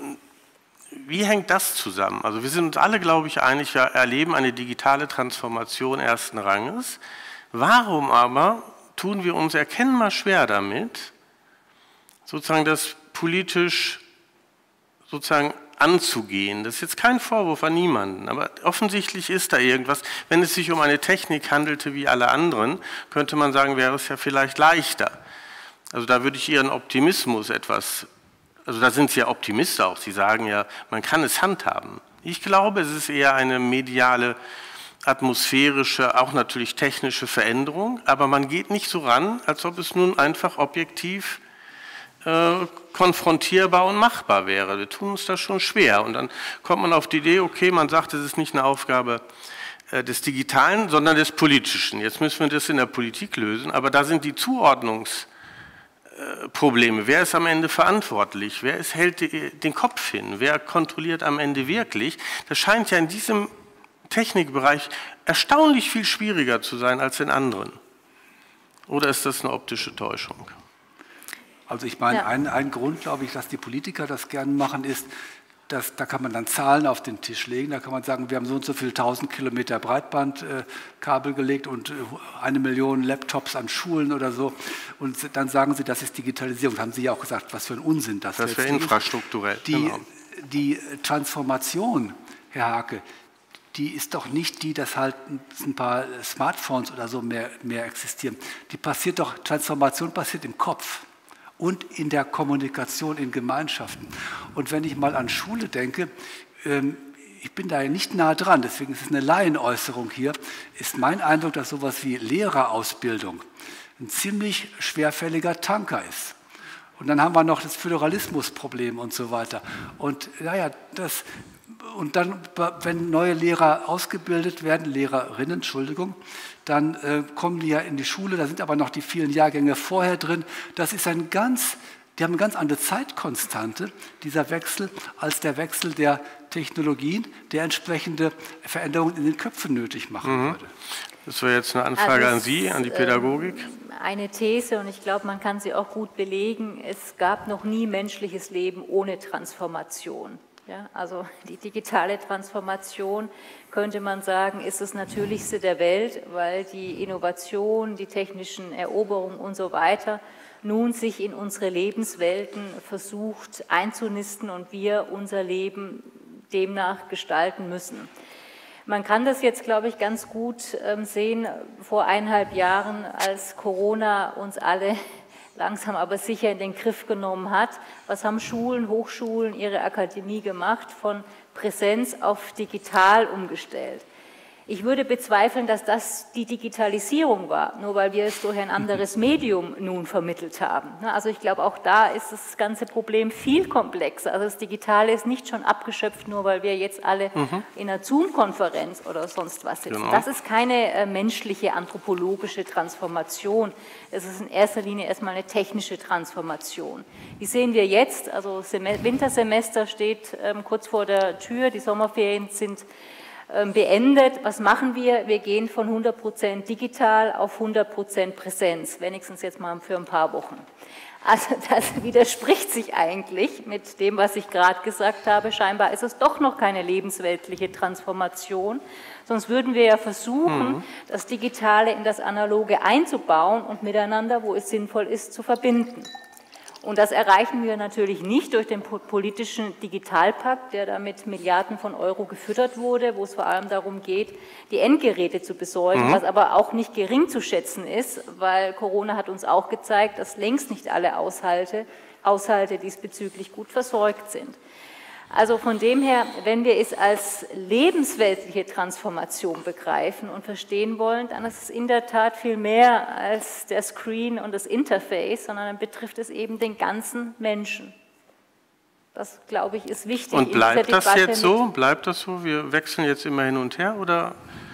wie hängt das zusammen? Also wir sind uns alle, glaube ich, einig, wir erleben eine digitale Transformation ersten Ranges. Warum aber tun wir uns erkennbar schwer damit, sozusagen das politisch sozusagen anzugehen? Das ist jetzt kein Vorwurf an niemanden, aber offensichtlich ist da irgendwas. Wenn es sich um eine Technik handelte wie alle anderen, könnte man sagen, wäre es ja vielleicht leichter. Also da würde ich Ihren Optimismus etwas, also da sind Sie ja Optimist auch, Sie sagen ja, man kann es handhaben. Ich glaube, es ist eher eine mediale, atmosphärische, auch natürlich technische Veränderung, aber man geht nicht so ran, als ob es nun einfach objektiv Äh, konfrontierbar und machbar wäre. Wir tun uns das schon schwer. Und dann kommt man auf die Idee, okay, man sagt, es ist nicht eine Aufgabe äh, des Digitalen, sondern des Politischen. Jetzt müssen wir das in der Politik lösen, aber da sind die Zuordnungsprobleme. Äh, Wer ist am Ende verantwortlich? Wer ist, hält die, den Kopf hin? Wer kontrolliert am Ende wirklich? Das scheint ja in diesem Technikbereich erstaunlich viel schwieriger zu sein als in anderen. Oder ist das eine optische Täuschung? Also ich meine, ja. ein, ein Grund, glaube ich, dass die Politiker das gerne machen, ist, dass, da kann man dann Zahlen auf den Tisch legen, da kann man sagen, wir haben so und so viel tausend Kilometer Breitbandkabel äh, gelegt und äh, eine Million Laptops an Schulen oder so. Und dann sagen sie, das ist Digitalisierung. Das haben Sie ja auch gesagt, was für ein Unsinn das, das wäre infrastrukturell. Die, genau. die Transformation, Herr Hake, die ist doch nicht die, dass halt ein paar Smartphones oder so mehr, mehr existieren. Die passiert doch, Transformation passiert im Kopf und in der Kommunikation in Gemeinschaften. Und wenn ich mal an Schule denke, ähm, ich bin da nicht nah dran, deswegen ist es eine Laienäußerung hier, ist mein Eindruck, dass sowas wie Lehrerausbildung ein ziemlich schwerfälliger Tanker ist. Und dann haben wir noch das Föderalismusproblem und so weiter. Und naja, das... Und dann, wenn neue Lehrer ausgebildet werden, Lehrerinnen, Entschuldigung, dann äh, kommen die ja in die Schule, da sind aber noch die vielen Jahrgänge vorher drin. Das ist ein ganz, die haben eine ganz andere Zeitkonstante, dieser Wechsel, als der Wechsel der Technologien, der entsprechende Veränderungen in den Köpfen nötig machen mhm. würde. Das wäre jetzt eine Anfrage also an Sie, an die Pädagogik. Eine These, und ich glaube, man kann sie auch gut belegen, es gab noch nie menschliches Leben ohne Transformation. Ja, also die digitale Transformation, könnte man sagen, ist das Natürlichste der Welt, weil die Innovation, die technischen Eroberungen und so weiter nun sich in unsere Lebenswelten versucht einzunisten und wir unser Leben demnach gestalten müssen. Man kann das jetzt, glaube ich, ganz gut sehen, vor eineinhalb Jahren, als Corona uns alle langsam aber sicher in den Griff genommen hat. Was haben Schulen, Hochschulen, ihre Akademie gemacht? Von Präsenz auf digital umgestellt. Ich würde bezweifeln, dass das die Digitalisierung war, nur weil wir es durch ein anderes Medium nun vermittelt haben. Also ich glaube, auch da ist das ganze Problem viel komplexer. Also das Digitale ist nicht schon abgeschöpft, nur weil wir jetzt alle mhm. in einer Zoom-Konferenz oder sonst was sitzen. Genau. Das ist keine äh, menschliche, anthropologische Transformation. Es ist in erster Linie erstmal eine technische Transformation. Die sehen wir jetzt, also Sem- Wintersemester steht ähm, kurz vor der Tür, die Sommerferien sind beendet. Was machen wir? Wir gehen von hundert Prozent digital auf hundert Prozent Präsenz, wenigstens jetzt mal für ein paar Wochen. Also das widerspricht sich eigentlich mit dem, was ich gerade gesagt habe. Scheinbar ist es doch noch keine lebensweltliche Transformation, sonst würden wir ja versuchen, mhm. das Digitale in das Analoge einzubauen und miteinander, wo es sinnvoll ist, zu verbinden. Und das erreichen wir natürlich nicht durch den politischen Digitalpakt, der da mit Milliarden von Euro gefüttert wurde, wo es vor allem darum geht, die Endgeräte zu besorgen, mhm. was aber auch nicht gering zu schätzen ist, weil Corona hat uns auch gezeigt, dass längst nicht alle Haushalte, Haushalte diesbezüglich gut versorgt sind. Also von dem her, wenn wir es als lebensweltliche Transformation begreifen und verstehen wollen, dann ist es in der Tat viel mehr als der Screen und das Interface, sondern dann betrifft es eben den ganzen Menschen. Das, glaube ich, ist wichtig. Und bleibt das jetzt so? Bleibt das so? Wir wechseln jetzt immer hin und her, oder?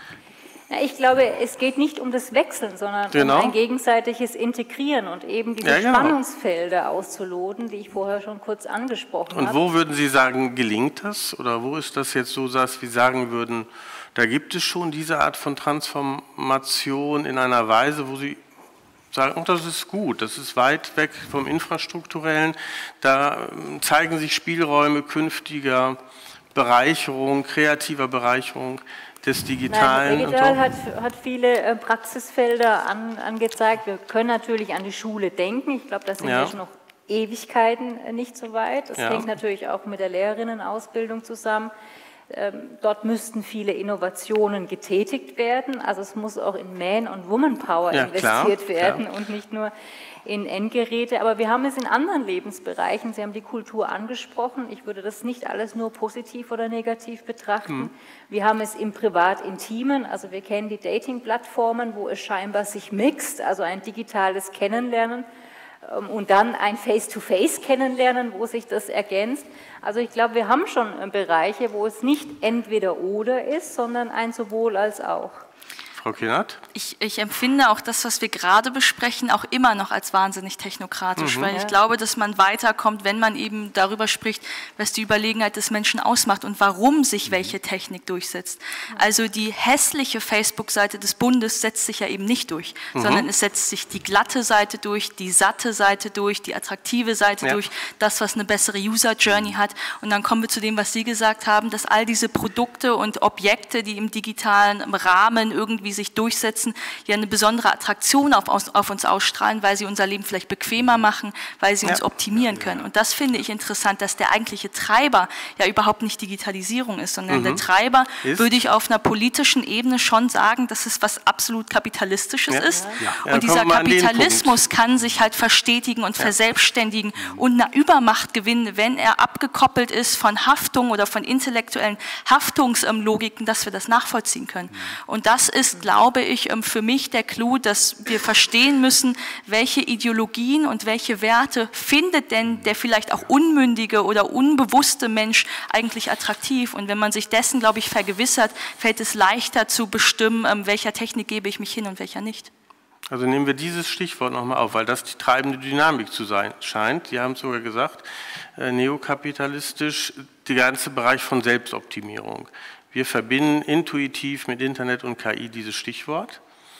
Ja, ich glaube, es geht nicht um das Wechseln, sondern genau. um ein gegenseitiges Integrieren und eben diese ja, genau. Spannungsfelder auszuloten, die ich vorher schon kurz angesprochen habe. Und wo würden Sie sagen, gelingt das? Oder wo ist das jetzt so, dass wir sagen würden, da gibt es schon diese Art von Transformation in einer Weise, wo Sie sagen, oh, das ist gut, das ist weit weg vom Infrastrukturellen, da zeigen sich Spielräume künftiger Bereicherung, kreativer Bereicherung des Digitalen. Nein, digital hat, hat viele äh, Praxisfelder an, angezeigt. Wir können natürlich an die Schule denken. Ich glaube, da sind ja. wir schon noch Ewigkeiten äh, nicht so weit. Das ja. hängt natürlich auch mit der Lehrerinnenausbildung zusammen. Ähm, dort müssten viele Innovationen getätigt werden. Also es muss auch in Man- und Woman-Power ja, investiert klar, werden klar. und nicht nur in Endgeräte. Aber wir haben es in anderen Lebensbereichen. Sie haben die Kultur angesprochen. Ich würde das nicht alles nur positiv oder negativ betrachten. Hm. Wir haben es im Privat-Intimen. Also wir kennen die Dating-Plattformen, wo es scheinbar sich mixt, also ein digitales Kennenlernen und dann ein Face-to-Face-Kennenlernen, wo sich das ergänzt. Also ich glaube, wir haben schon Bereiche, wo es nicht entweder oder ist, sondern ein sowohl als auch. Frau Kienert? Ich, ich empfinde auch das, was wir gerade besprechen, auch immer noch als wahnsinnig technokratisch, mhm. weil ich ja. glaube, dass man weiterkommt, wenn man eben darüber spricht, was die Überlegenheit des Menschen ausmacht und warum sich welche Technik durchsetzt. Also die hässliche Facebook-Seite des Bundes setzt sich ja eben nicht durch, mhm. sondern es setzt sich die glatte Seite durch, die satte Seite durch, die attraktive Seite ja. durch, das, was eine bessere User-Journey hat. Und dann kommen wir zu dem, was Sie gesagt haben, dass all diese Produkte und Objekte, die im digitalen Rahmen irgendwie sich durchsetzen, ja eine besondere Attraktion auf, auf uns ausstrahlen, weil sie unser Leben vielleicht bequemer machen, weil sie uns ja. optimieren können. Und das finde ich interessant, dass der eigentliche Treiber ja überhaupt nicht Digitalisierung ist, sondern mhm. der Treiber, ist? würde ich auf einer politischen Ebene schon sagen, dass es was absolut Kapitalistisches ja. ist. Ja. Und ja, dieser Kapitalismus kann sich halt verstetigen und ja. verselbstständigen und eine Übermacht gewinnen, wenn er abgekoppelt ist von Haftung oder von intellektuellen Haftungslogiken, dass wir das nachvollziehen können. Und das ist, glaube ich, für mich der Clou, dass wir verstehen müssen, welche Ideologien und welche Werte findet denn der vielleicht auch unmündige oder unbewusste Mensch eigentlich attraktiv. Und wenn man sich dessen, glaube ich, vergewissert, fällt es leichter zu bestimmen, welcher Technik gebe ich mich hin und welcher nicht. Also nehmen wir dieses Stichwort nochmal auf, weil das die treibende Dynamik zu sein scheint. Sie haben es sogar gesagt, äh, neokapitalistisch, der ganze Bereich von Selbstoptimierung. Wir verbinden intuitiv mit Internet und K I dieses Stichwort.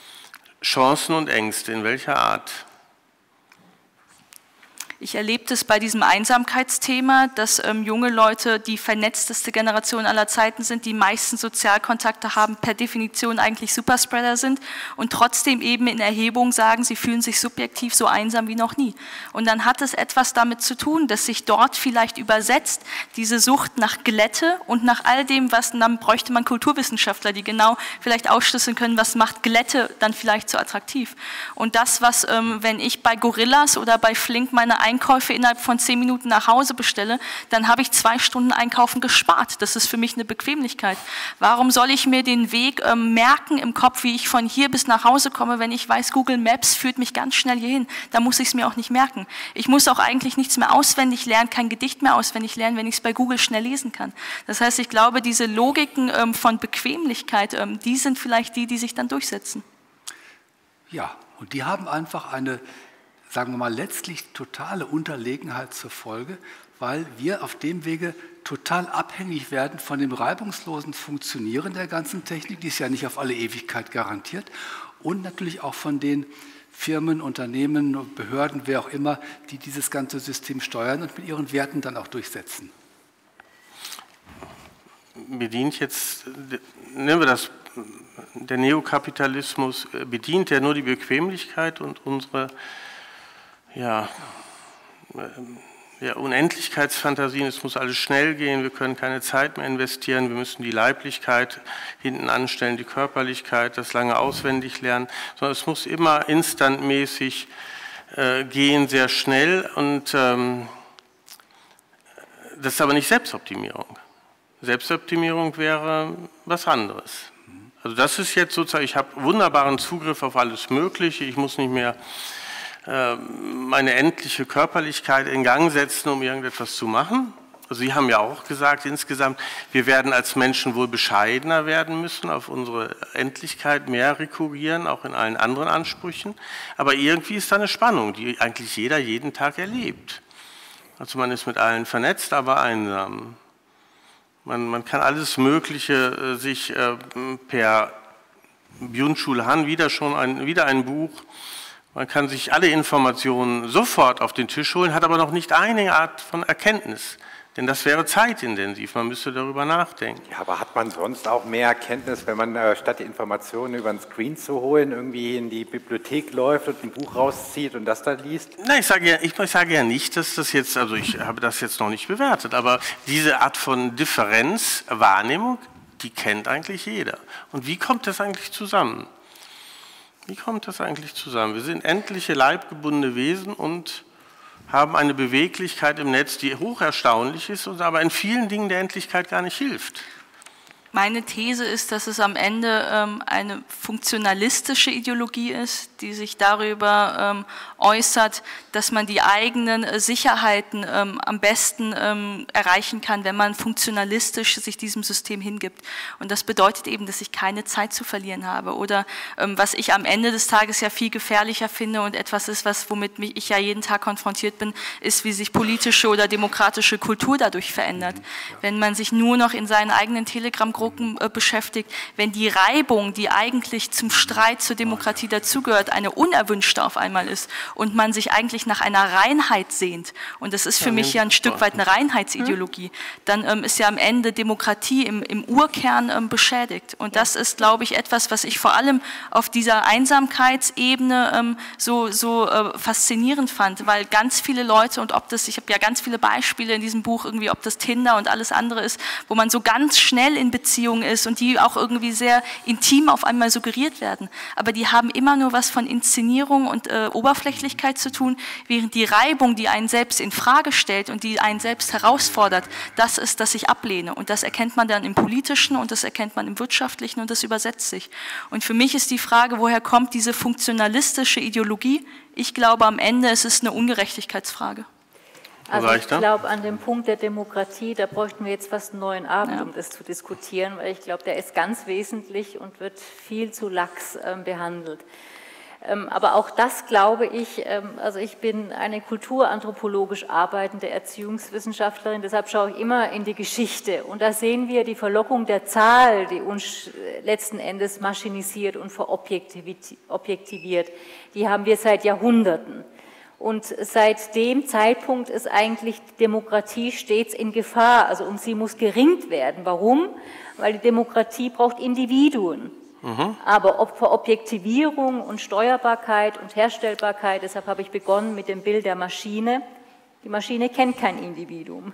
Chancen und Ängste, in welcher Art? Ich erlebe das bei diesem Einsamkeitsthema, dass ähm, junge Leute die vernetzteste Generation aller Zeiten sind, die meisten Sozialkontakte haben, per Definition eigentlich Superspreader sind und trotzdem eben in Erhebungen sagen, sie fühlen sich subjektiv so einsam wie noch nie. Und dann hat es etwas damit zu tun, dass sich dort vielleicht übersetzt diese Sucht nach Glätte und nach all dem, was, und dann bräuchte man Kulturwissenschaftler, die genau vielleicht aufschlüsseln können, was macht Glätte dann vielleicht so attraktiv. Und das, was, ähm, wenn ich bei Gorillas oder bei Flink meine Einkäufe innerhalb von zehn Minuten nach Hause bestelle, dann habe ich zwei Stunden Einkaufen gespart. Das ist für mich eine Bequemlichkeit. Warum soll ich mir den Weg ähm, merken im Kopf, wie ich von hier bis nach Hause komme, wenn ich weiß, Google Maps führt mich ganz schnell hierhin? Da muss ich es mir auch nicht merken. Ich muss auch eigentlich nichts mehr auswendig lernen, kein Gedicht mehr auswendig lernen, wenn ich es bei Google schnell lesen kann. Das heißt, ich glaube, diese Logiken ähm, von Bequemlichkeit, ähm, die sind vielleicht die, die sich dann durchsetzen. Ja, und die haben einfach eine, sagen wir mal, letztlich totale Unterlegenheit zur Folge, weil wir auf dem Wege total abhängig werden von dem reibungslosen Funktionieren der ganzen Technik, die ist ja nicht auf alle Ewigkeit garantiert, und natürlich auch von den Firmen, Unternehmen, Behörden, wer auch immer, die dieses ganze System steuern und mit ihren Werten dann auch durchsetzen. Bedient jetzt, nehmen wir das, der Neokapitalismus, bedient ja nur die Bequemlichkeit und unsere ja, ja, Unendlichkeitsfantasien. Es muss alles schnell gehen, wir können keine Zeit mehr investieren, wir müssen die Leiblichkeit hinten anstellen, die Körperlichkeit, das lange auswendig lernen, sondern es muss immer instantmäßig äh, gehen, sehr schnell, und ähm, das ist aber nicht Selbstoptimierung. Selbstoptimierung wäre was anderes. Also das ist jetzt sozusagen, ich habe wunderbaren Zugriff auf alles Mögliche, ich muss nicht mehr äh, meine endliche Körperlichkeit in Gang setzen, um irgendetwas zu machen. Also Sie haben ja auch gesagt, insgesamt, wir werden als Menschen wohl bescheidener werden müssen, auf unsere Endlichkeit mehr rekurrieren, auch in allen anderen Ansprüchen. Aber irgendwie ist da eine Spannung, die eigentlich jeder jeden Tag erlebt. Also man ist mit allen vernetzt, aber einsam. Man, man kann alles Mögliche äh, sich äh, per Byung-Chul Han, wieder schon ein, wieder ein Buch, man kann sich alle Informationen sofort auf den Tisch holen, hat aber noch nicht eine Art von Erkenntnis. Denn das wäre zeitintensiv, man müsste darüber nachdenken. Ja, aber hat man sonst auch mehr Erkenntnis, wenn man äh, statt die Informationen über den Screen zu holen, irgendwie in die Bibliothek läuft und ein Buch rauszieht und das da liest? Nein, ich sage ja, ich, ich sage ja nicht, dass das jetzt, also ich habe das jetzt noch nicht bewertet, aber diese Art von Differenzwahrnehmung, die kennt eigentlich jeder. Und wie kommt das eigentlich zusammen? Wie kommt das eigentlich zusammen? Wir sind endliche leibgebundene Wesen und haben eine Beweglichkeit im Netz, die hoch erstaunlich ist, und aber in vielen Dingen der Endlichkeit gar nicht hilft. Meine These ist, dass es am Ende ähm, eine funktionalistische Ideologie ist, die sich darüber ähm, äußert, dass man die eigenen äh, Sicherheiten ähm, am besten ähm, erreichen kann, wenn man funktionalistisch sich diesem System hingibt. Und das bedeutet eben, dass ich keine Zeit zu verlieren habe. Oder ähm, was ich am Ende des Tages ja viel gefährlicher finde und etwas ist, was, womit mich, ich ja jeden Tag konfrontiert bin, ist, wie sich politische oder demokratische Kultur dadurch verändert. Wenn man sich nur noch in seinen eigenen Telegram-Gruppen beschäftigt, wenn die Reibung, die eigentlich zum Streit zur Demokratie dazugehört, eine unerwünschte auf einmal ist und man sich eigentlich nach einer Reinheit sehnt, und das ist für mich ja ein Stück weit eine Reinheitsideologie, dann ähm, ist ja am Ende Demokratie im, im Urkern ähm, beschädigt. Und das ist, glaube ich, etwas, was ich vor allem auf dieser Einsamkeitsebene ähm, so, so äh, faszinierend fand, weil ganz viele Leute, und ob das, ich habe ja ganz viele Beispiele in diesem Buch, irgendwie ob das Tinder und alles andere ist, wo man so ganz schnell in Beziehung ist und die auch irgendwie sehr intim auf einmal suggeriert werden. Aber die haben immer nur was von Inszenierung und äh, Oberflächlichkeit zu tun, während die Reibung, die einen selbst in Frage stellt und die einen selbst herausfordert, das ist, dass ich ablehne. Und das erkennt man dann im Politischen und das erkennt man im Wirtschaftlichen und das übersetzt sich. Und für mich ist die Frage, woher kommt diese funktionalistische Ideologie? Ich glaube, am Ende ist es eine Ungerechtigkeitsfrage. Also ich glaube, an dem Punkt der Demokratie, da bräuchten wir jetzt fast einen neuen Abend, ja, um das zu diskutieren, weil ich glaube, der ist ganz wesentlich und wird viel zu lax ähm, behandelt. Ähm, aber auch das glaube ich, ähm, also ich bin eine kulturanthropologisch arbeitende Erziehungswissenschaftlerin, deshalb schaue ich immer in die Geschichte. Und da sehen wir die Verlockung der Zahl, die uns letzten Endes maschinisiert und verobjektiviert. Die haben wir seit Jahrhunderten. Und seit dem Zeitpunkt ist eigentlich die Demokratie stets in Gefahr, also um sie muss geringt werden. Warum? Weil die Demokratie braucht Individuen. Mhm. Aber ob für Objektivierung und Steuerbarkeit und Herstellbarkeit, deshalb habe ich begonnen mit dem Bild der Maschine, die Maschine kennt kein Individuum.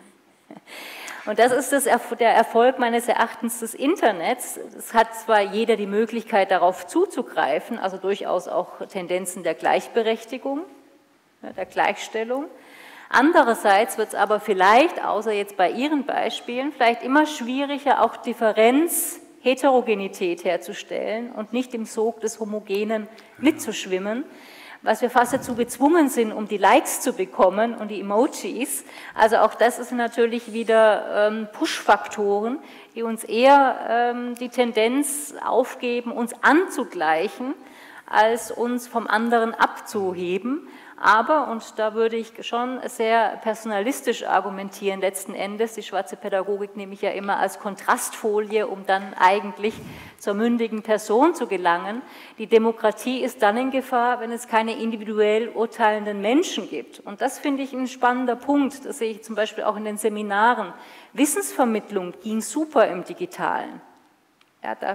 Und das ist das, der Erfolg meines Erachtens des Internets. Es hat zwar jeder die Möglichkeit, darauf zuzugreifen, also durchaus auch Tendenzen der Gleichberechtigung, der Gleichstellung, Andererseits wird es aber vielleicht, außer jetzt bei Ihren Beispielen, vielleicht immer schwieriger, auch Differenz, Heterogenität herzustellen und nicht im Sog des Homogenen mitzuschwimmen, was wir fast dazu gezwungen sind, um die Likes zu bekommen und die Emojis. Also auch das ist natürlich wieder ähm, Push-Faktoren, die uns eher ähm, die Tendenz aufgeben, uns anzugleichen, als uns vom anderen abzuheben. Aber, und da würde ich schon sehr personalistisch argumentieren, letzten Endes, die schwarze Pädagogik nehme ich ja immer als Kontrastfolie, um dann eigentlich zur mündigen Person zu gelangen. Die Demokratie ist dann in Gefahr, wenn es keine individuell urteilenden Menschen gibt. Und das finde ich ein spannender Punkt, das sehe ich zum Beispiel auch in den Seminaren. Wissensvermittlung ging super im Digitalen. Ja, da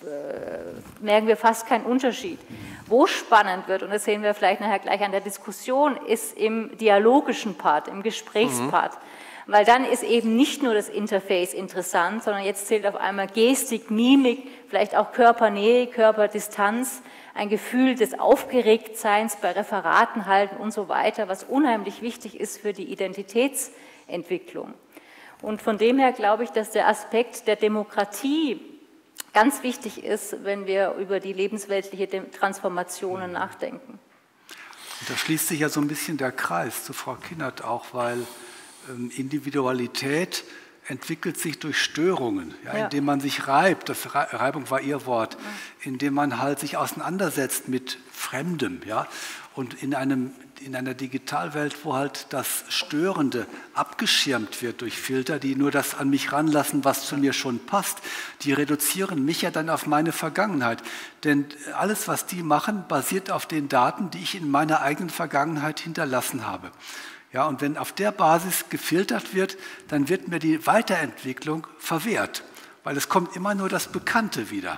merken wir fast keinen Unterschied. Wo spannend wird, und das sehen wir vielleicht nachher gleich an der Diskussion, ist im dialogischen Part, im Gesprächspart. Mhm. Weil dann ist eben nicht nur das Interface interessant, sondern jetzt zählt auf einmal Gestik, Mimik, vielleicht auch Körpernähe, Körperdistanz, ein Gefühl des Aufgeregtseins bei Referaten halten und so weiter, was unheimlich wichtig ist für die Identitätsentwicklung. Und von dem her glaube ich, dass der Aspekt der Demokratie ganz wichtig ist, wenn wir über die lebensweltliche Transformationen nachdenken. Und da schließt sich ja so ein bisschen der Kreis zu Frau Kinnert auch, weil ähm, Individualität entwickelt sich durch Störungen, ja, ja. indem man sich reibt, das Reibung war Ihr Wort, ja. indem man halt sich auseinandersetzt mit Fremdem, ja, und in einem in einer Digitalwelt, wo halt das Störende abgeschirmt wird durch Filter, die nur das an mich ranlassen, was zu mir schon passt, die reduzieren mich ja dann auf meine Vergangenheit. Denn alles, was die machen, basiert auf den Daten, die ich in meiner eigenen Vergangenheit hinterlassen habe. Ja, und wenn auf der Basis gefiltert wird, dann wird mir die Weiterentwicklung verwehrt, weil es kommt immer nur das Bekannte wieder.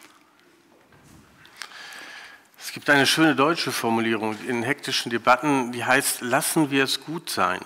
Es gibt eine schöne deutsche Formulierung in hektischen Debatten, die heißt, lassen wir es gut sein.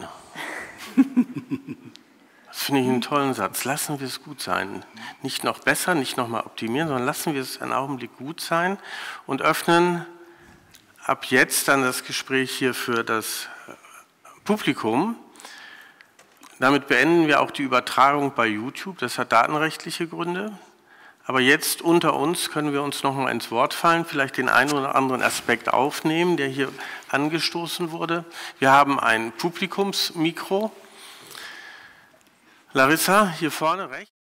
Das finde ich einen tollen Satz, lassen wir es gut sein. Nicht noch besser, nicht noch mal optimieren, sondern lassen wir es einen Augenblick gut sein und öffnen ab jetzt dann das Gespräch hier für das Publikum. Damit beenden wir auch die Übertragung bei YouTube, das hat datenrechtliche Gründe. Aber jetzt unter uns können wir uns noch mal ins Wort fallen, vielleicht den einen oder anderen Aspekt aufnehmen, der hier angestoßen wurde. Wir haben ein Publikumsmikro. Larissa, hier vorne rechts.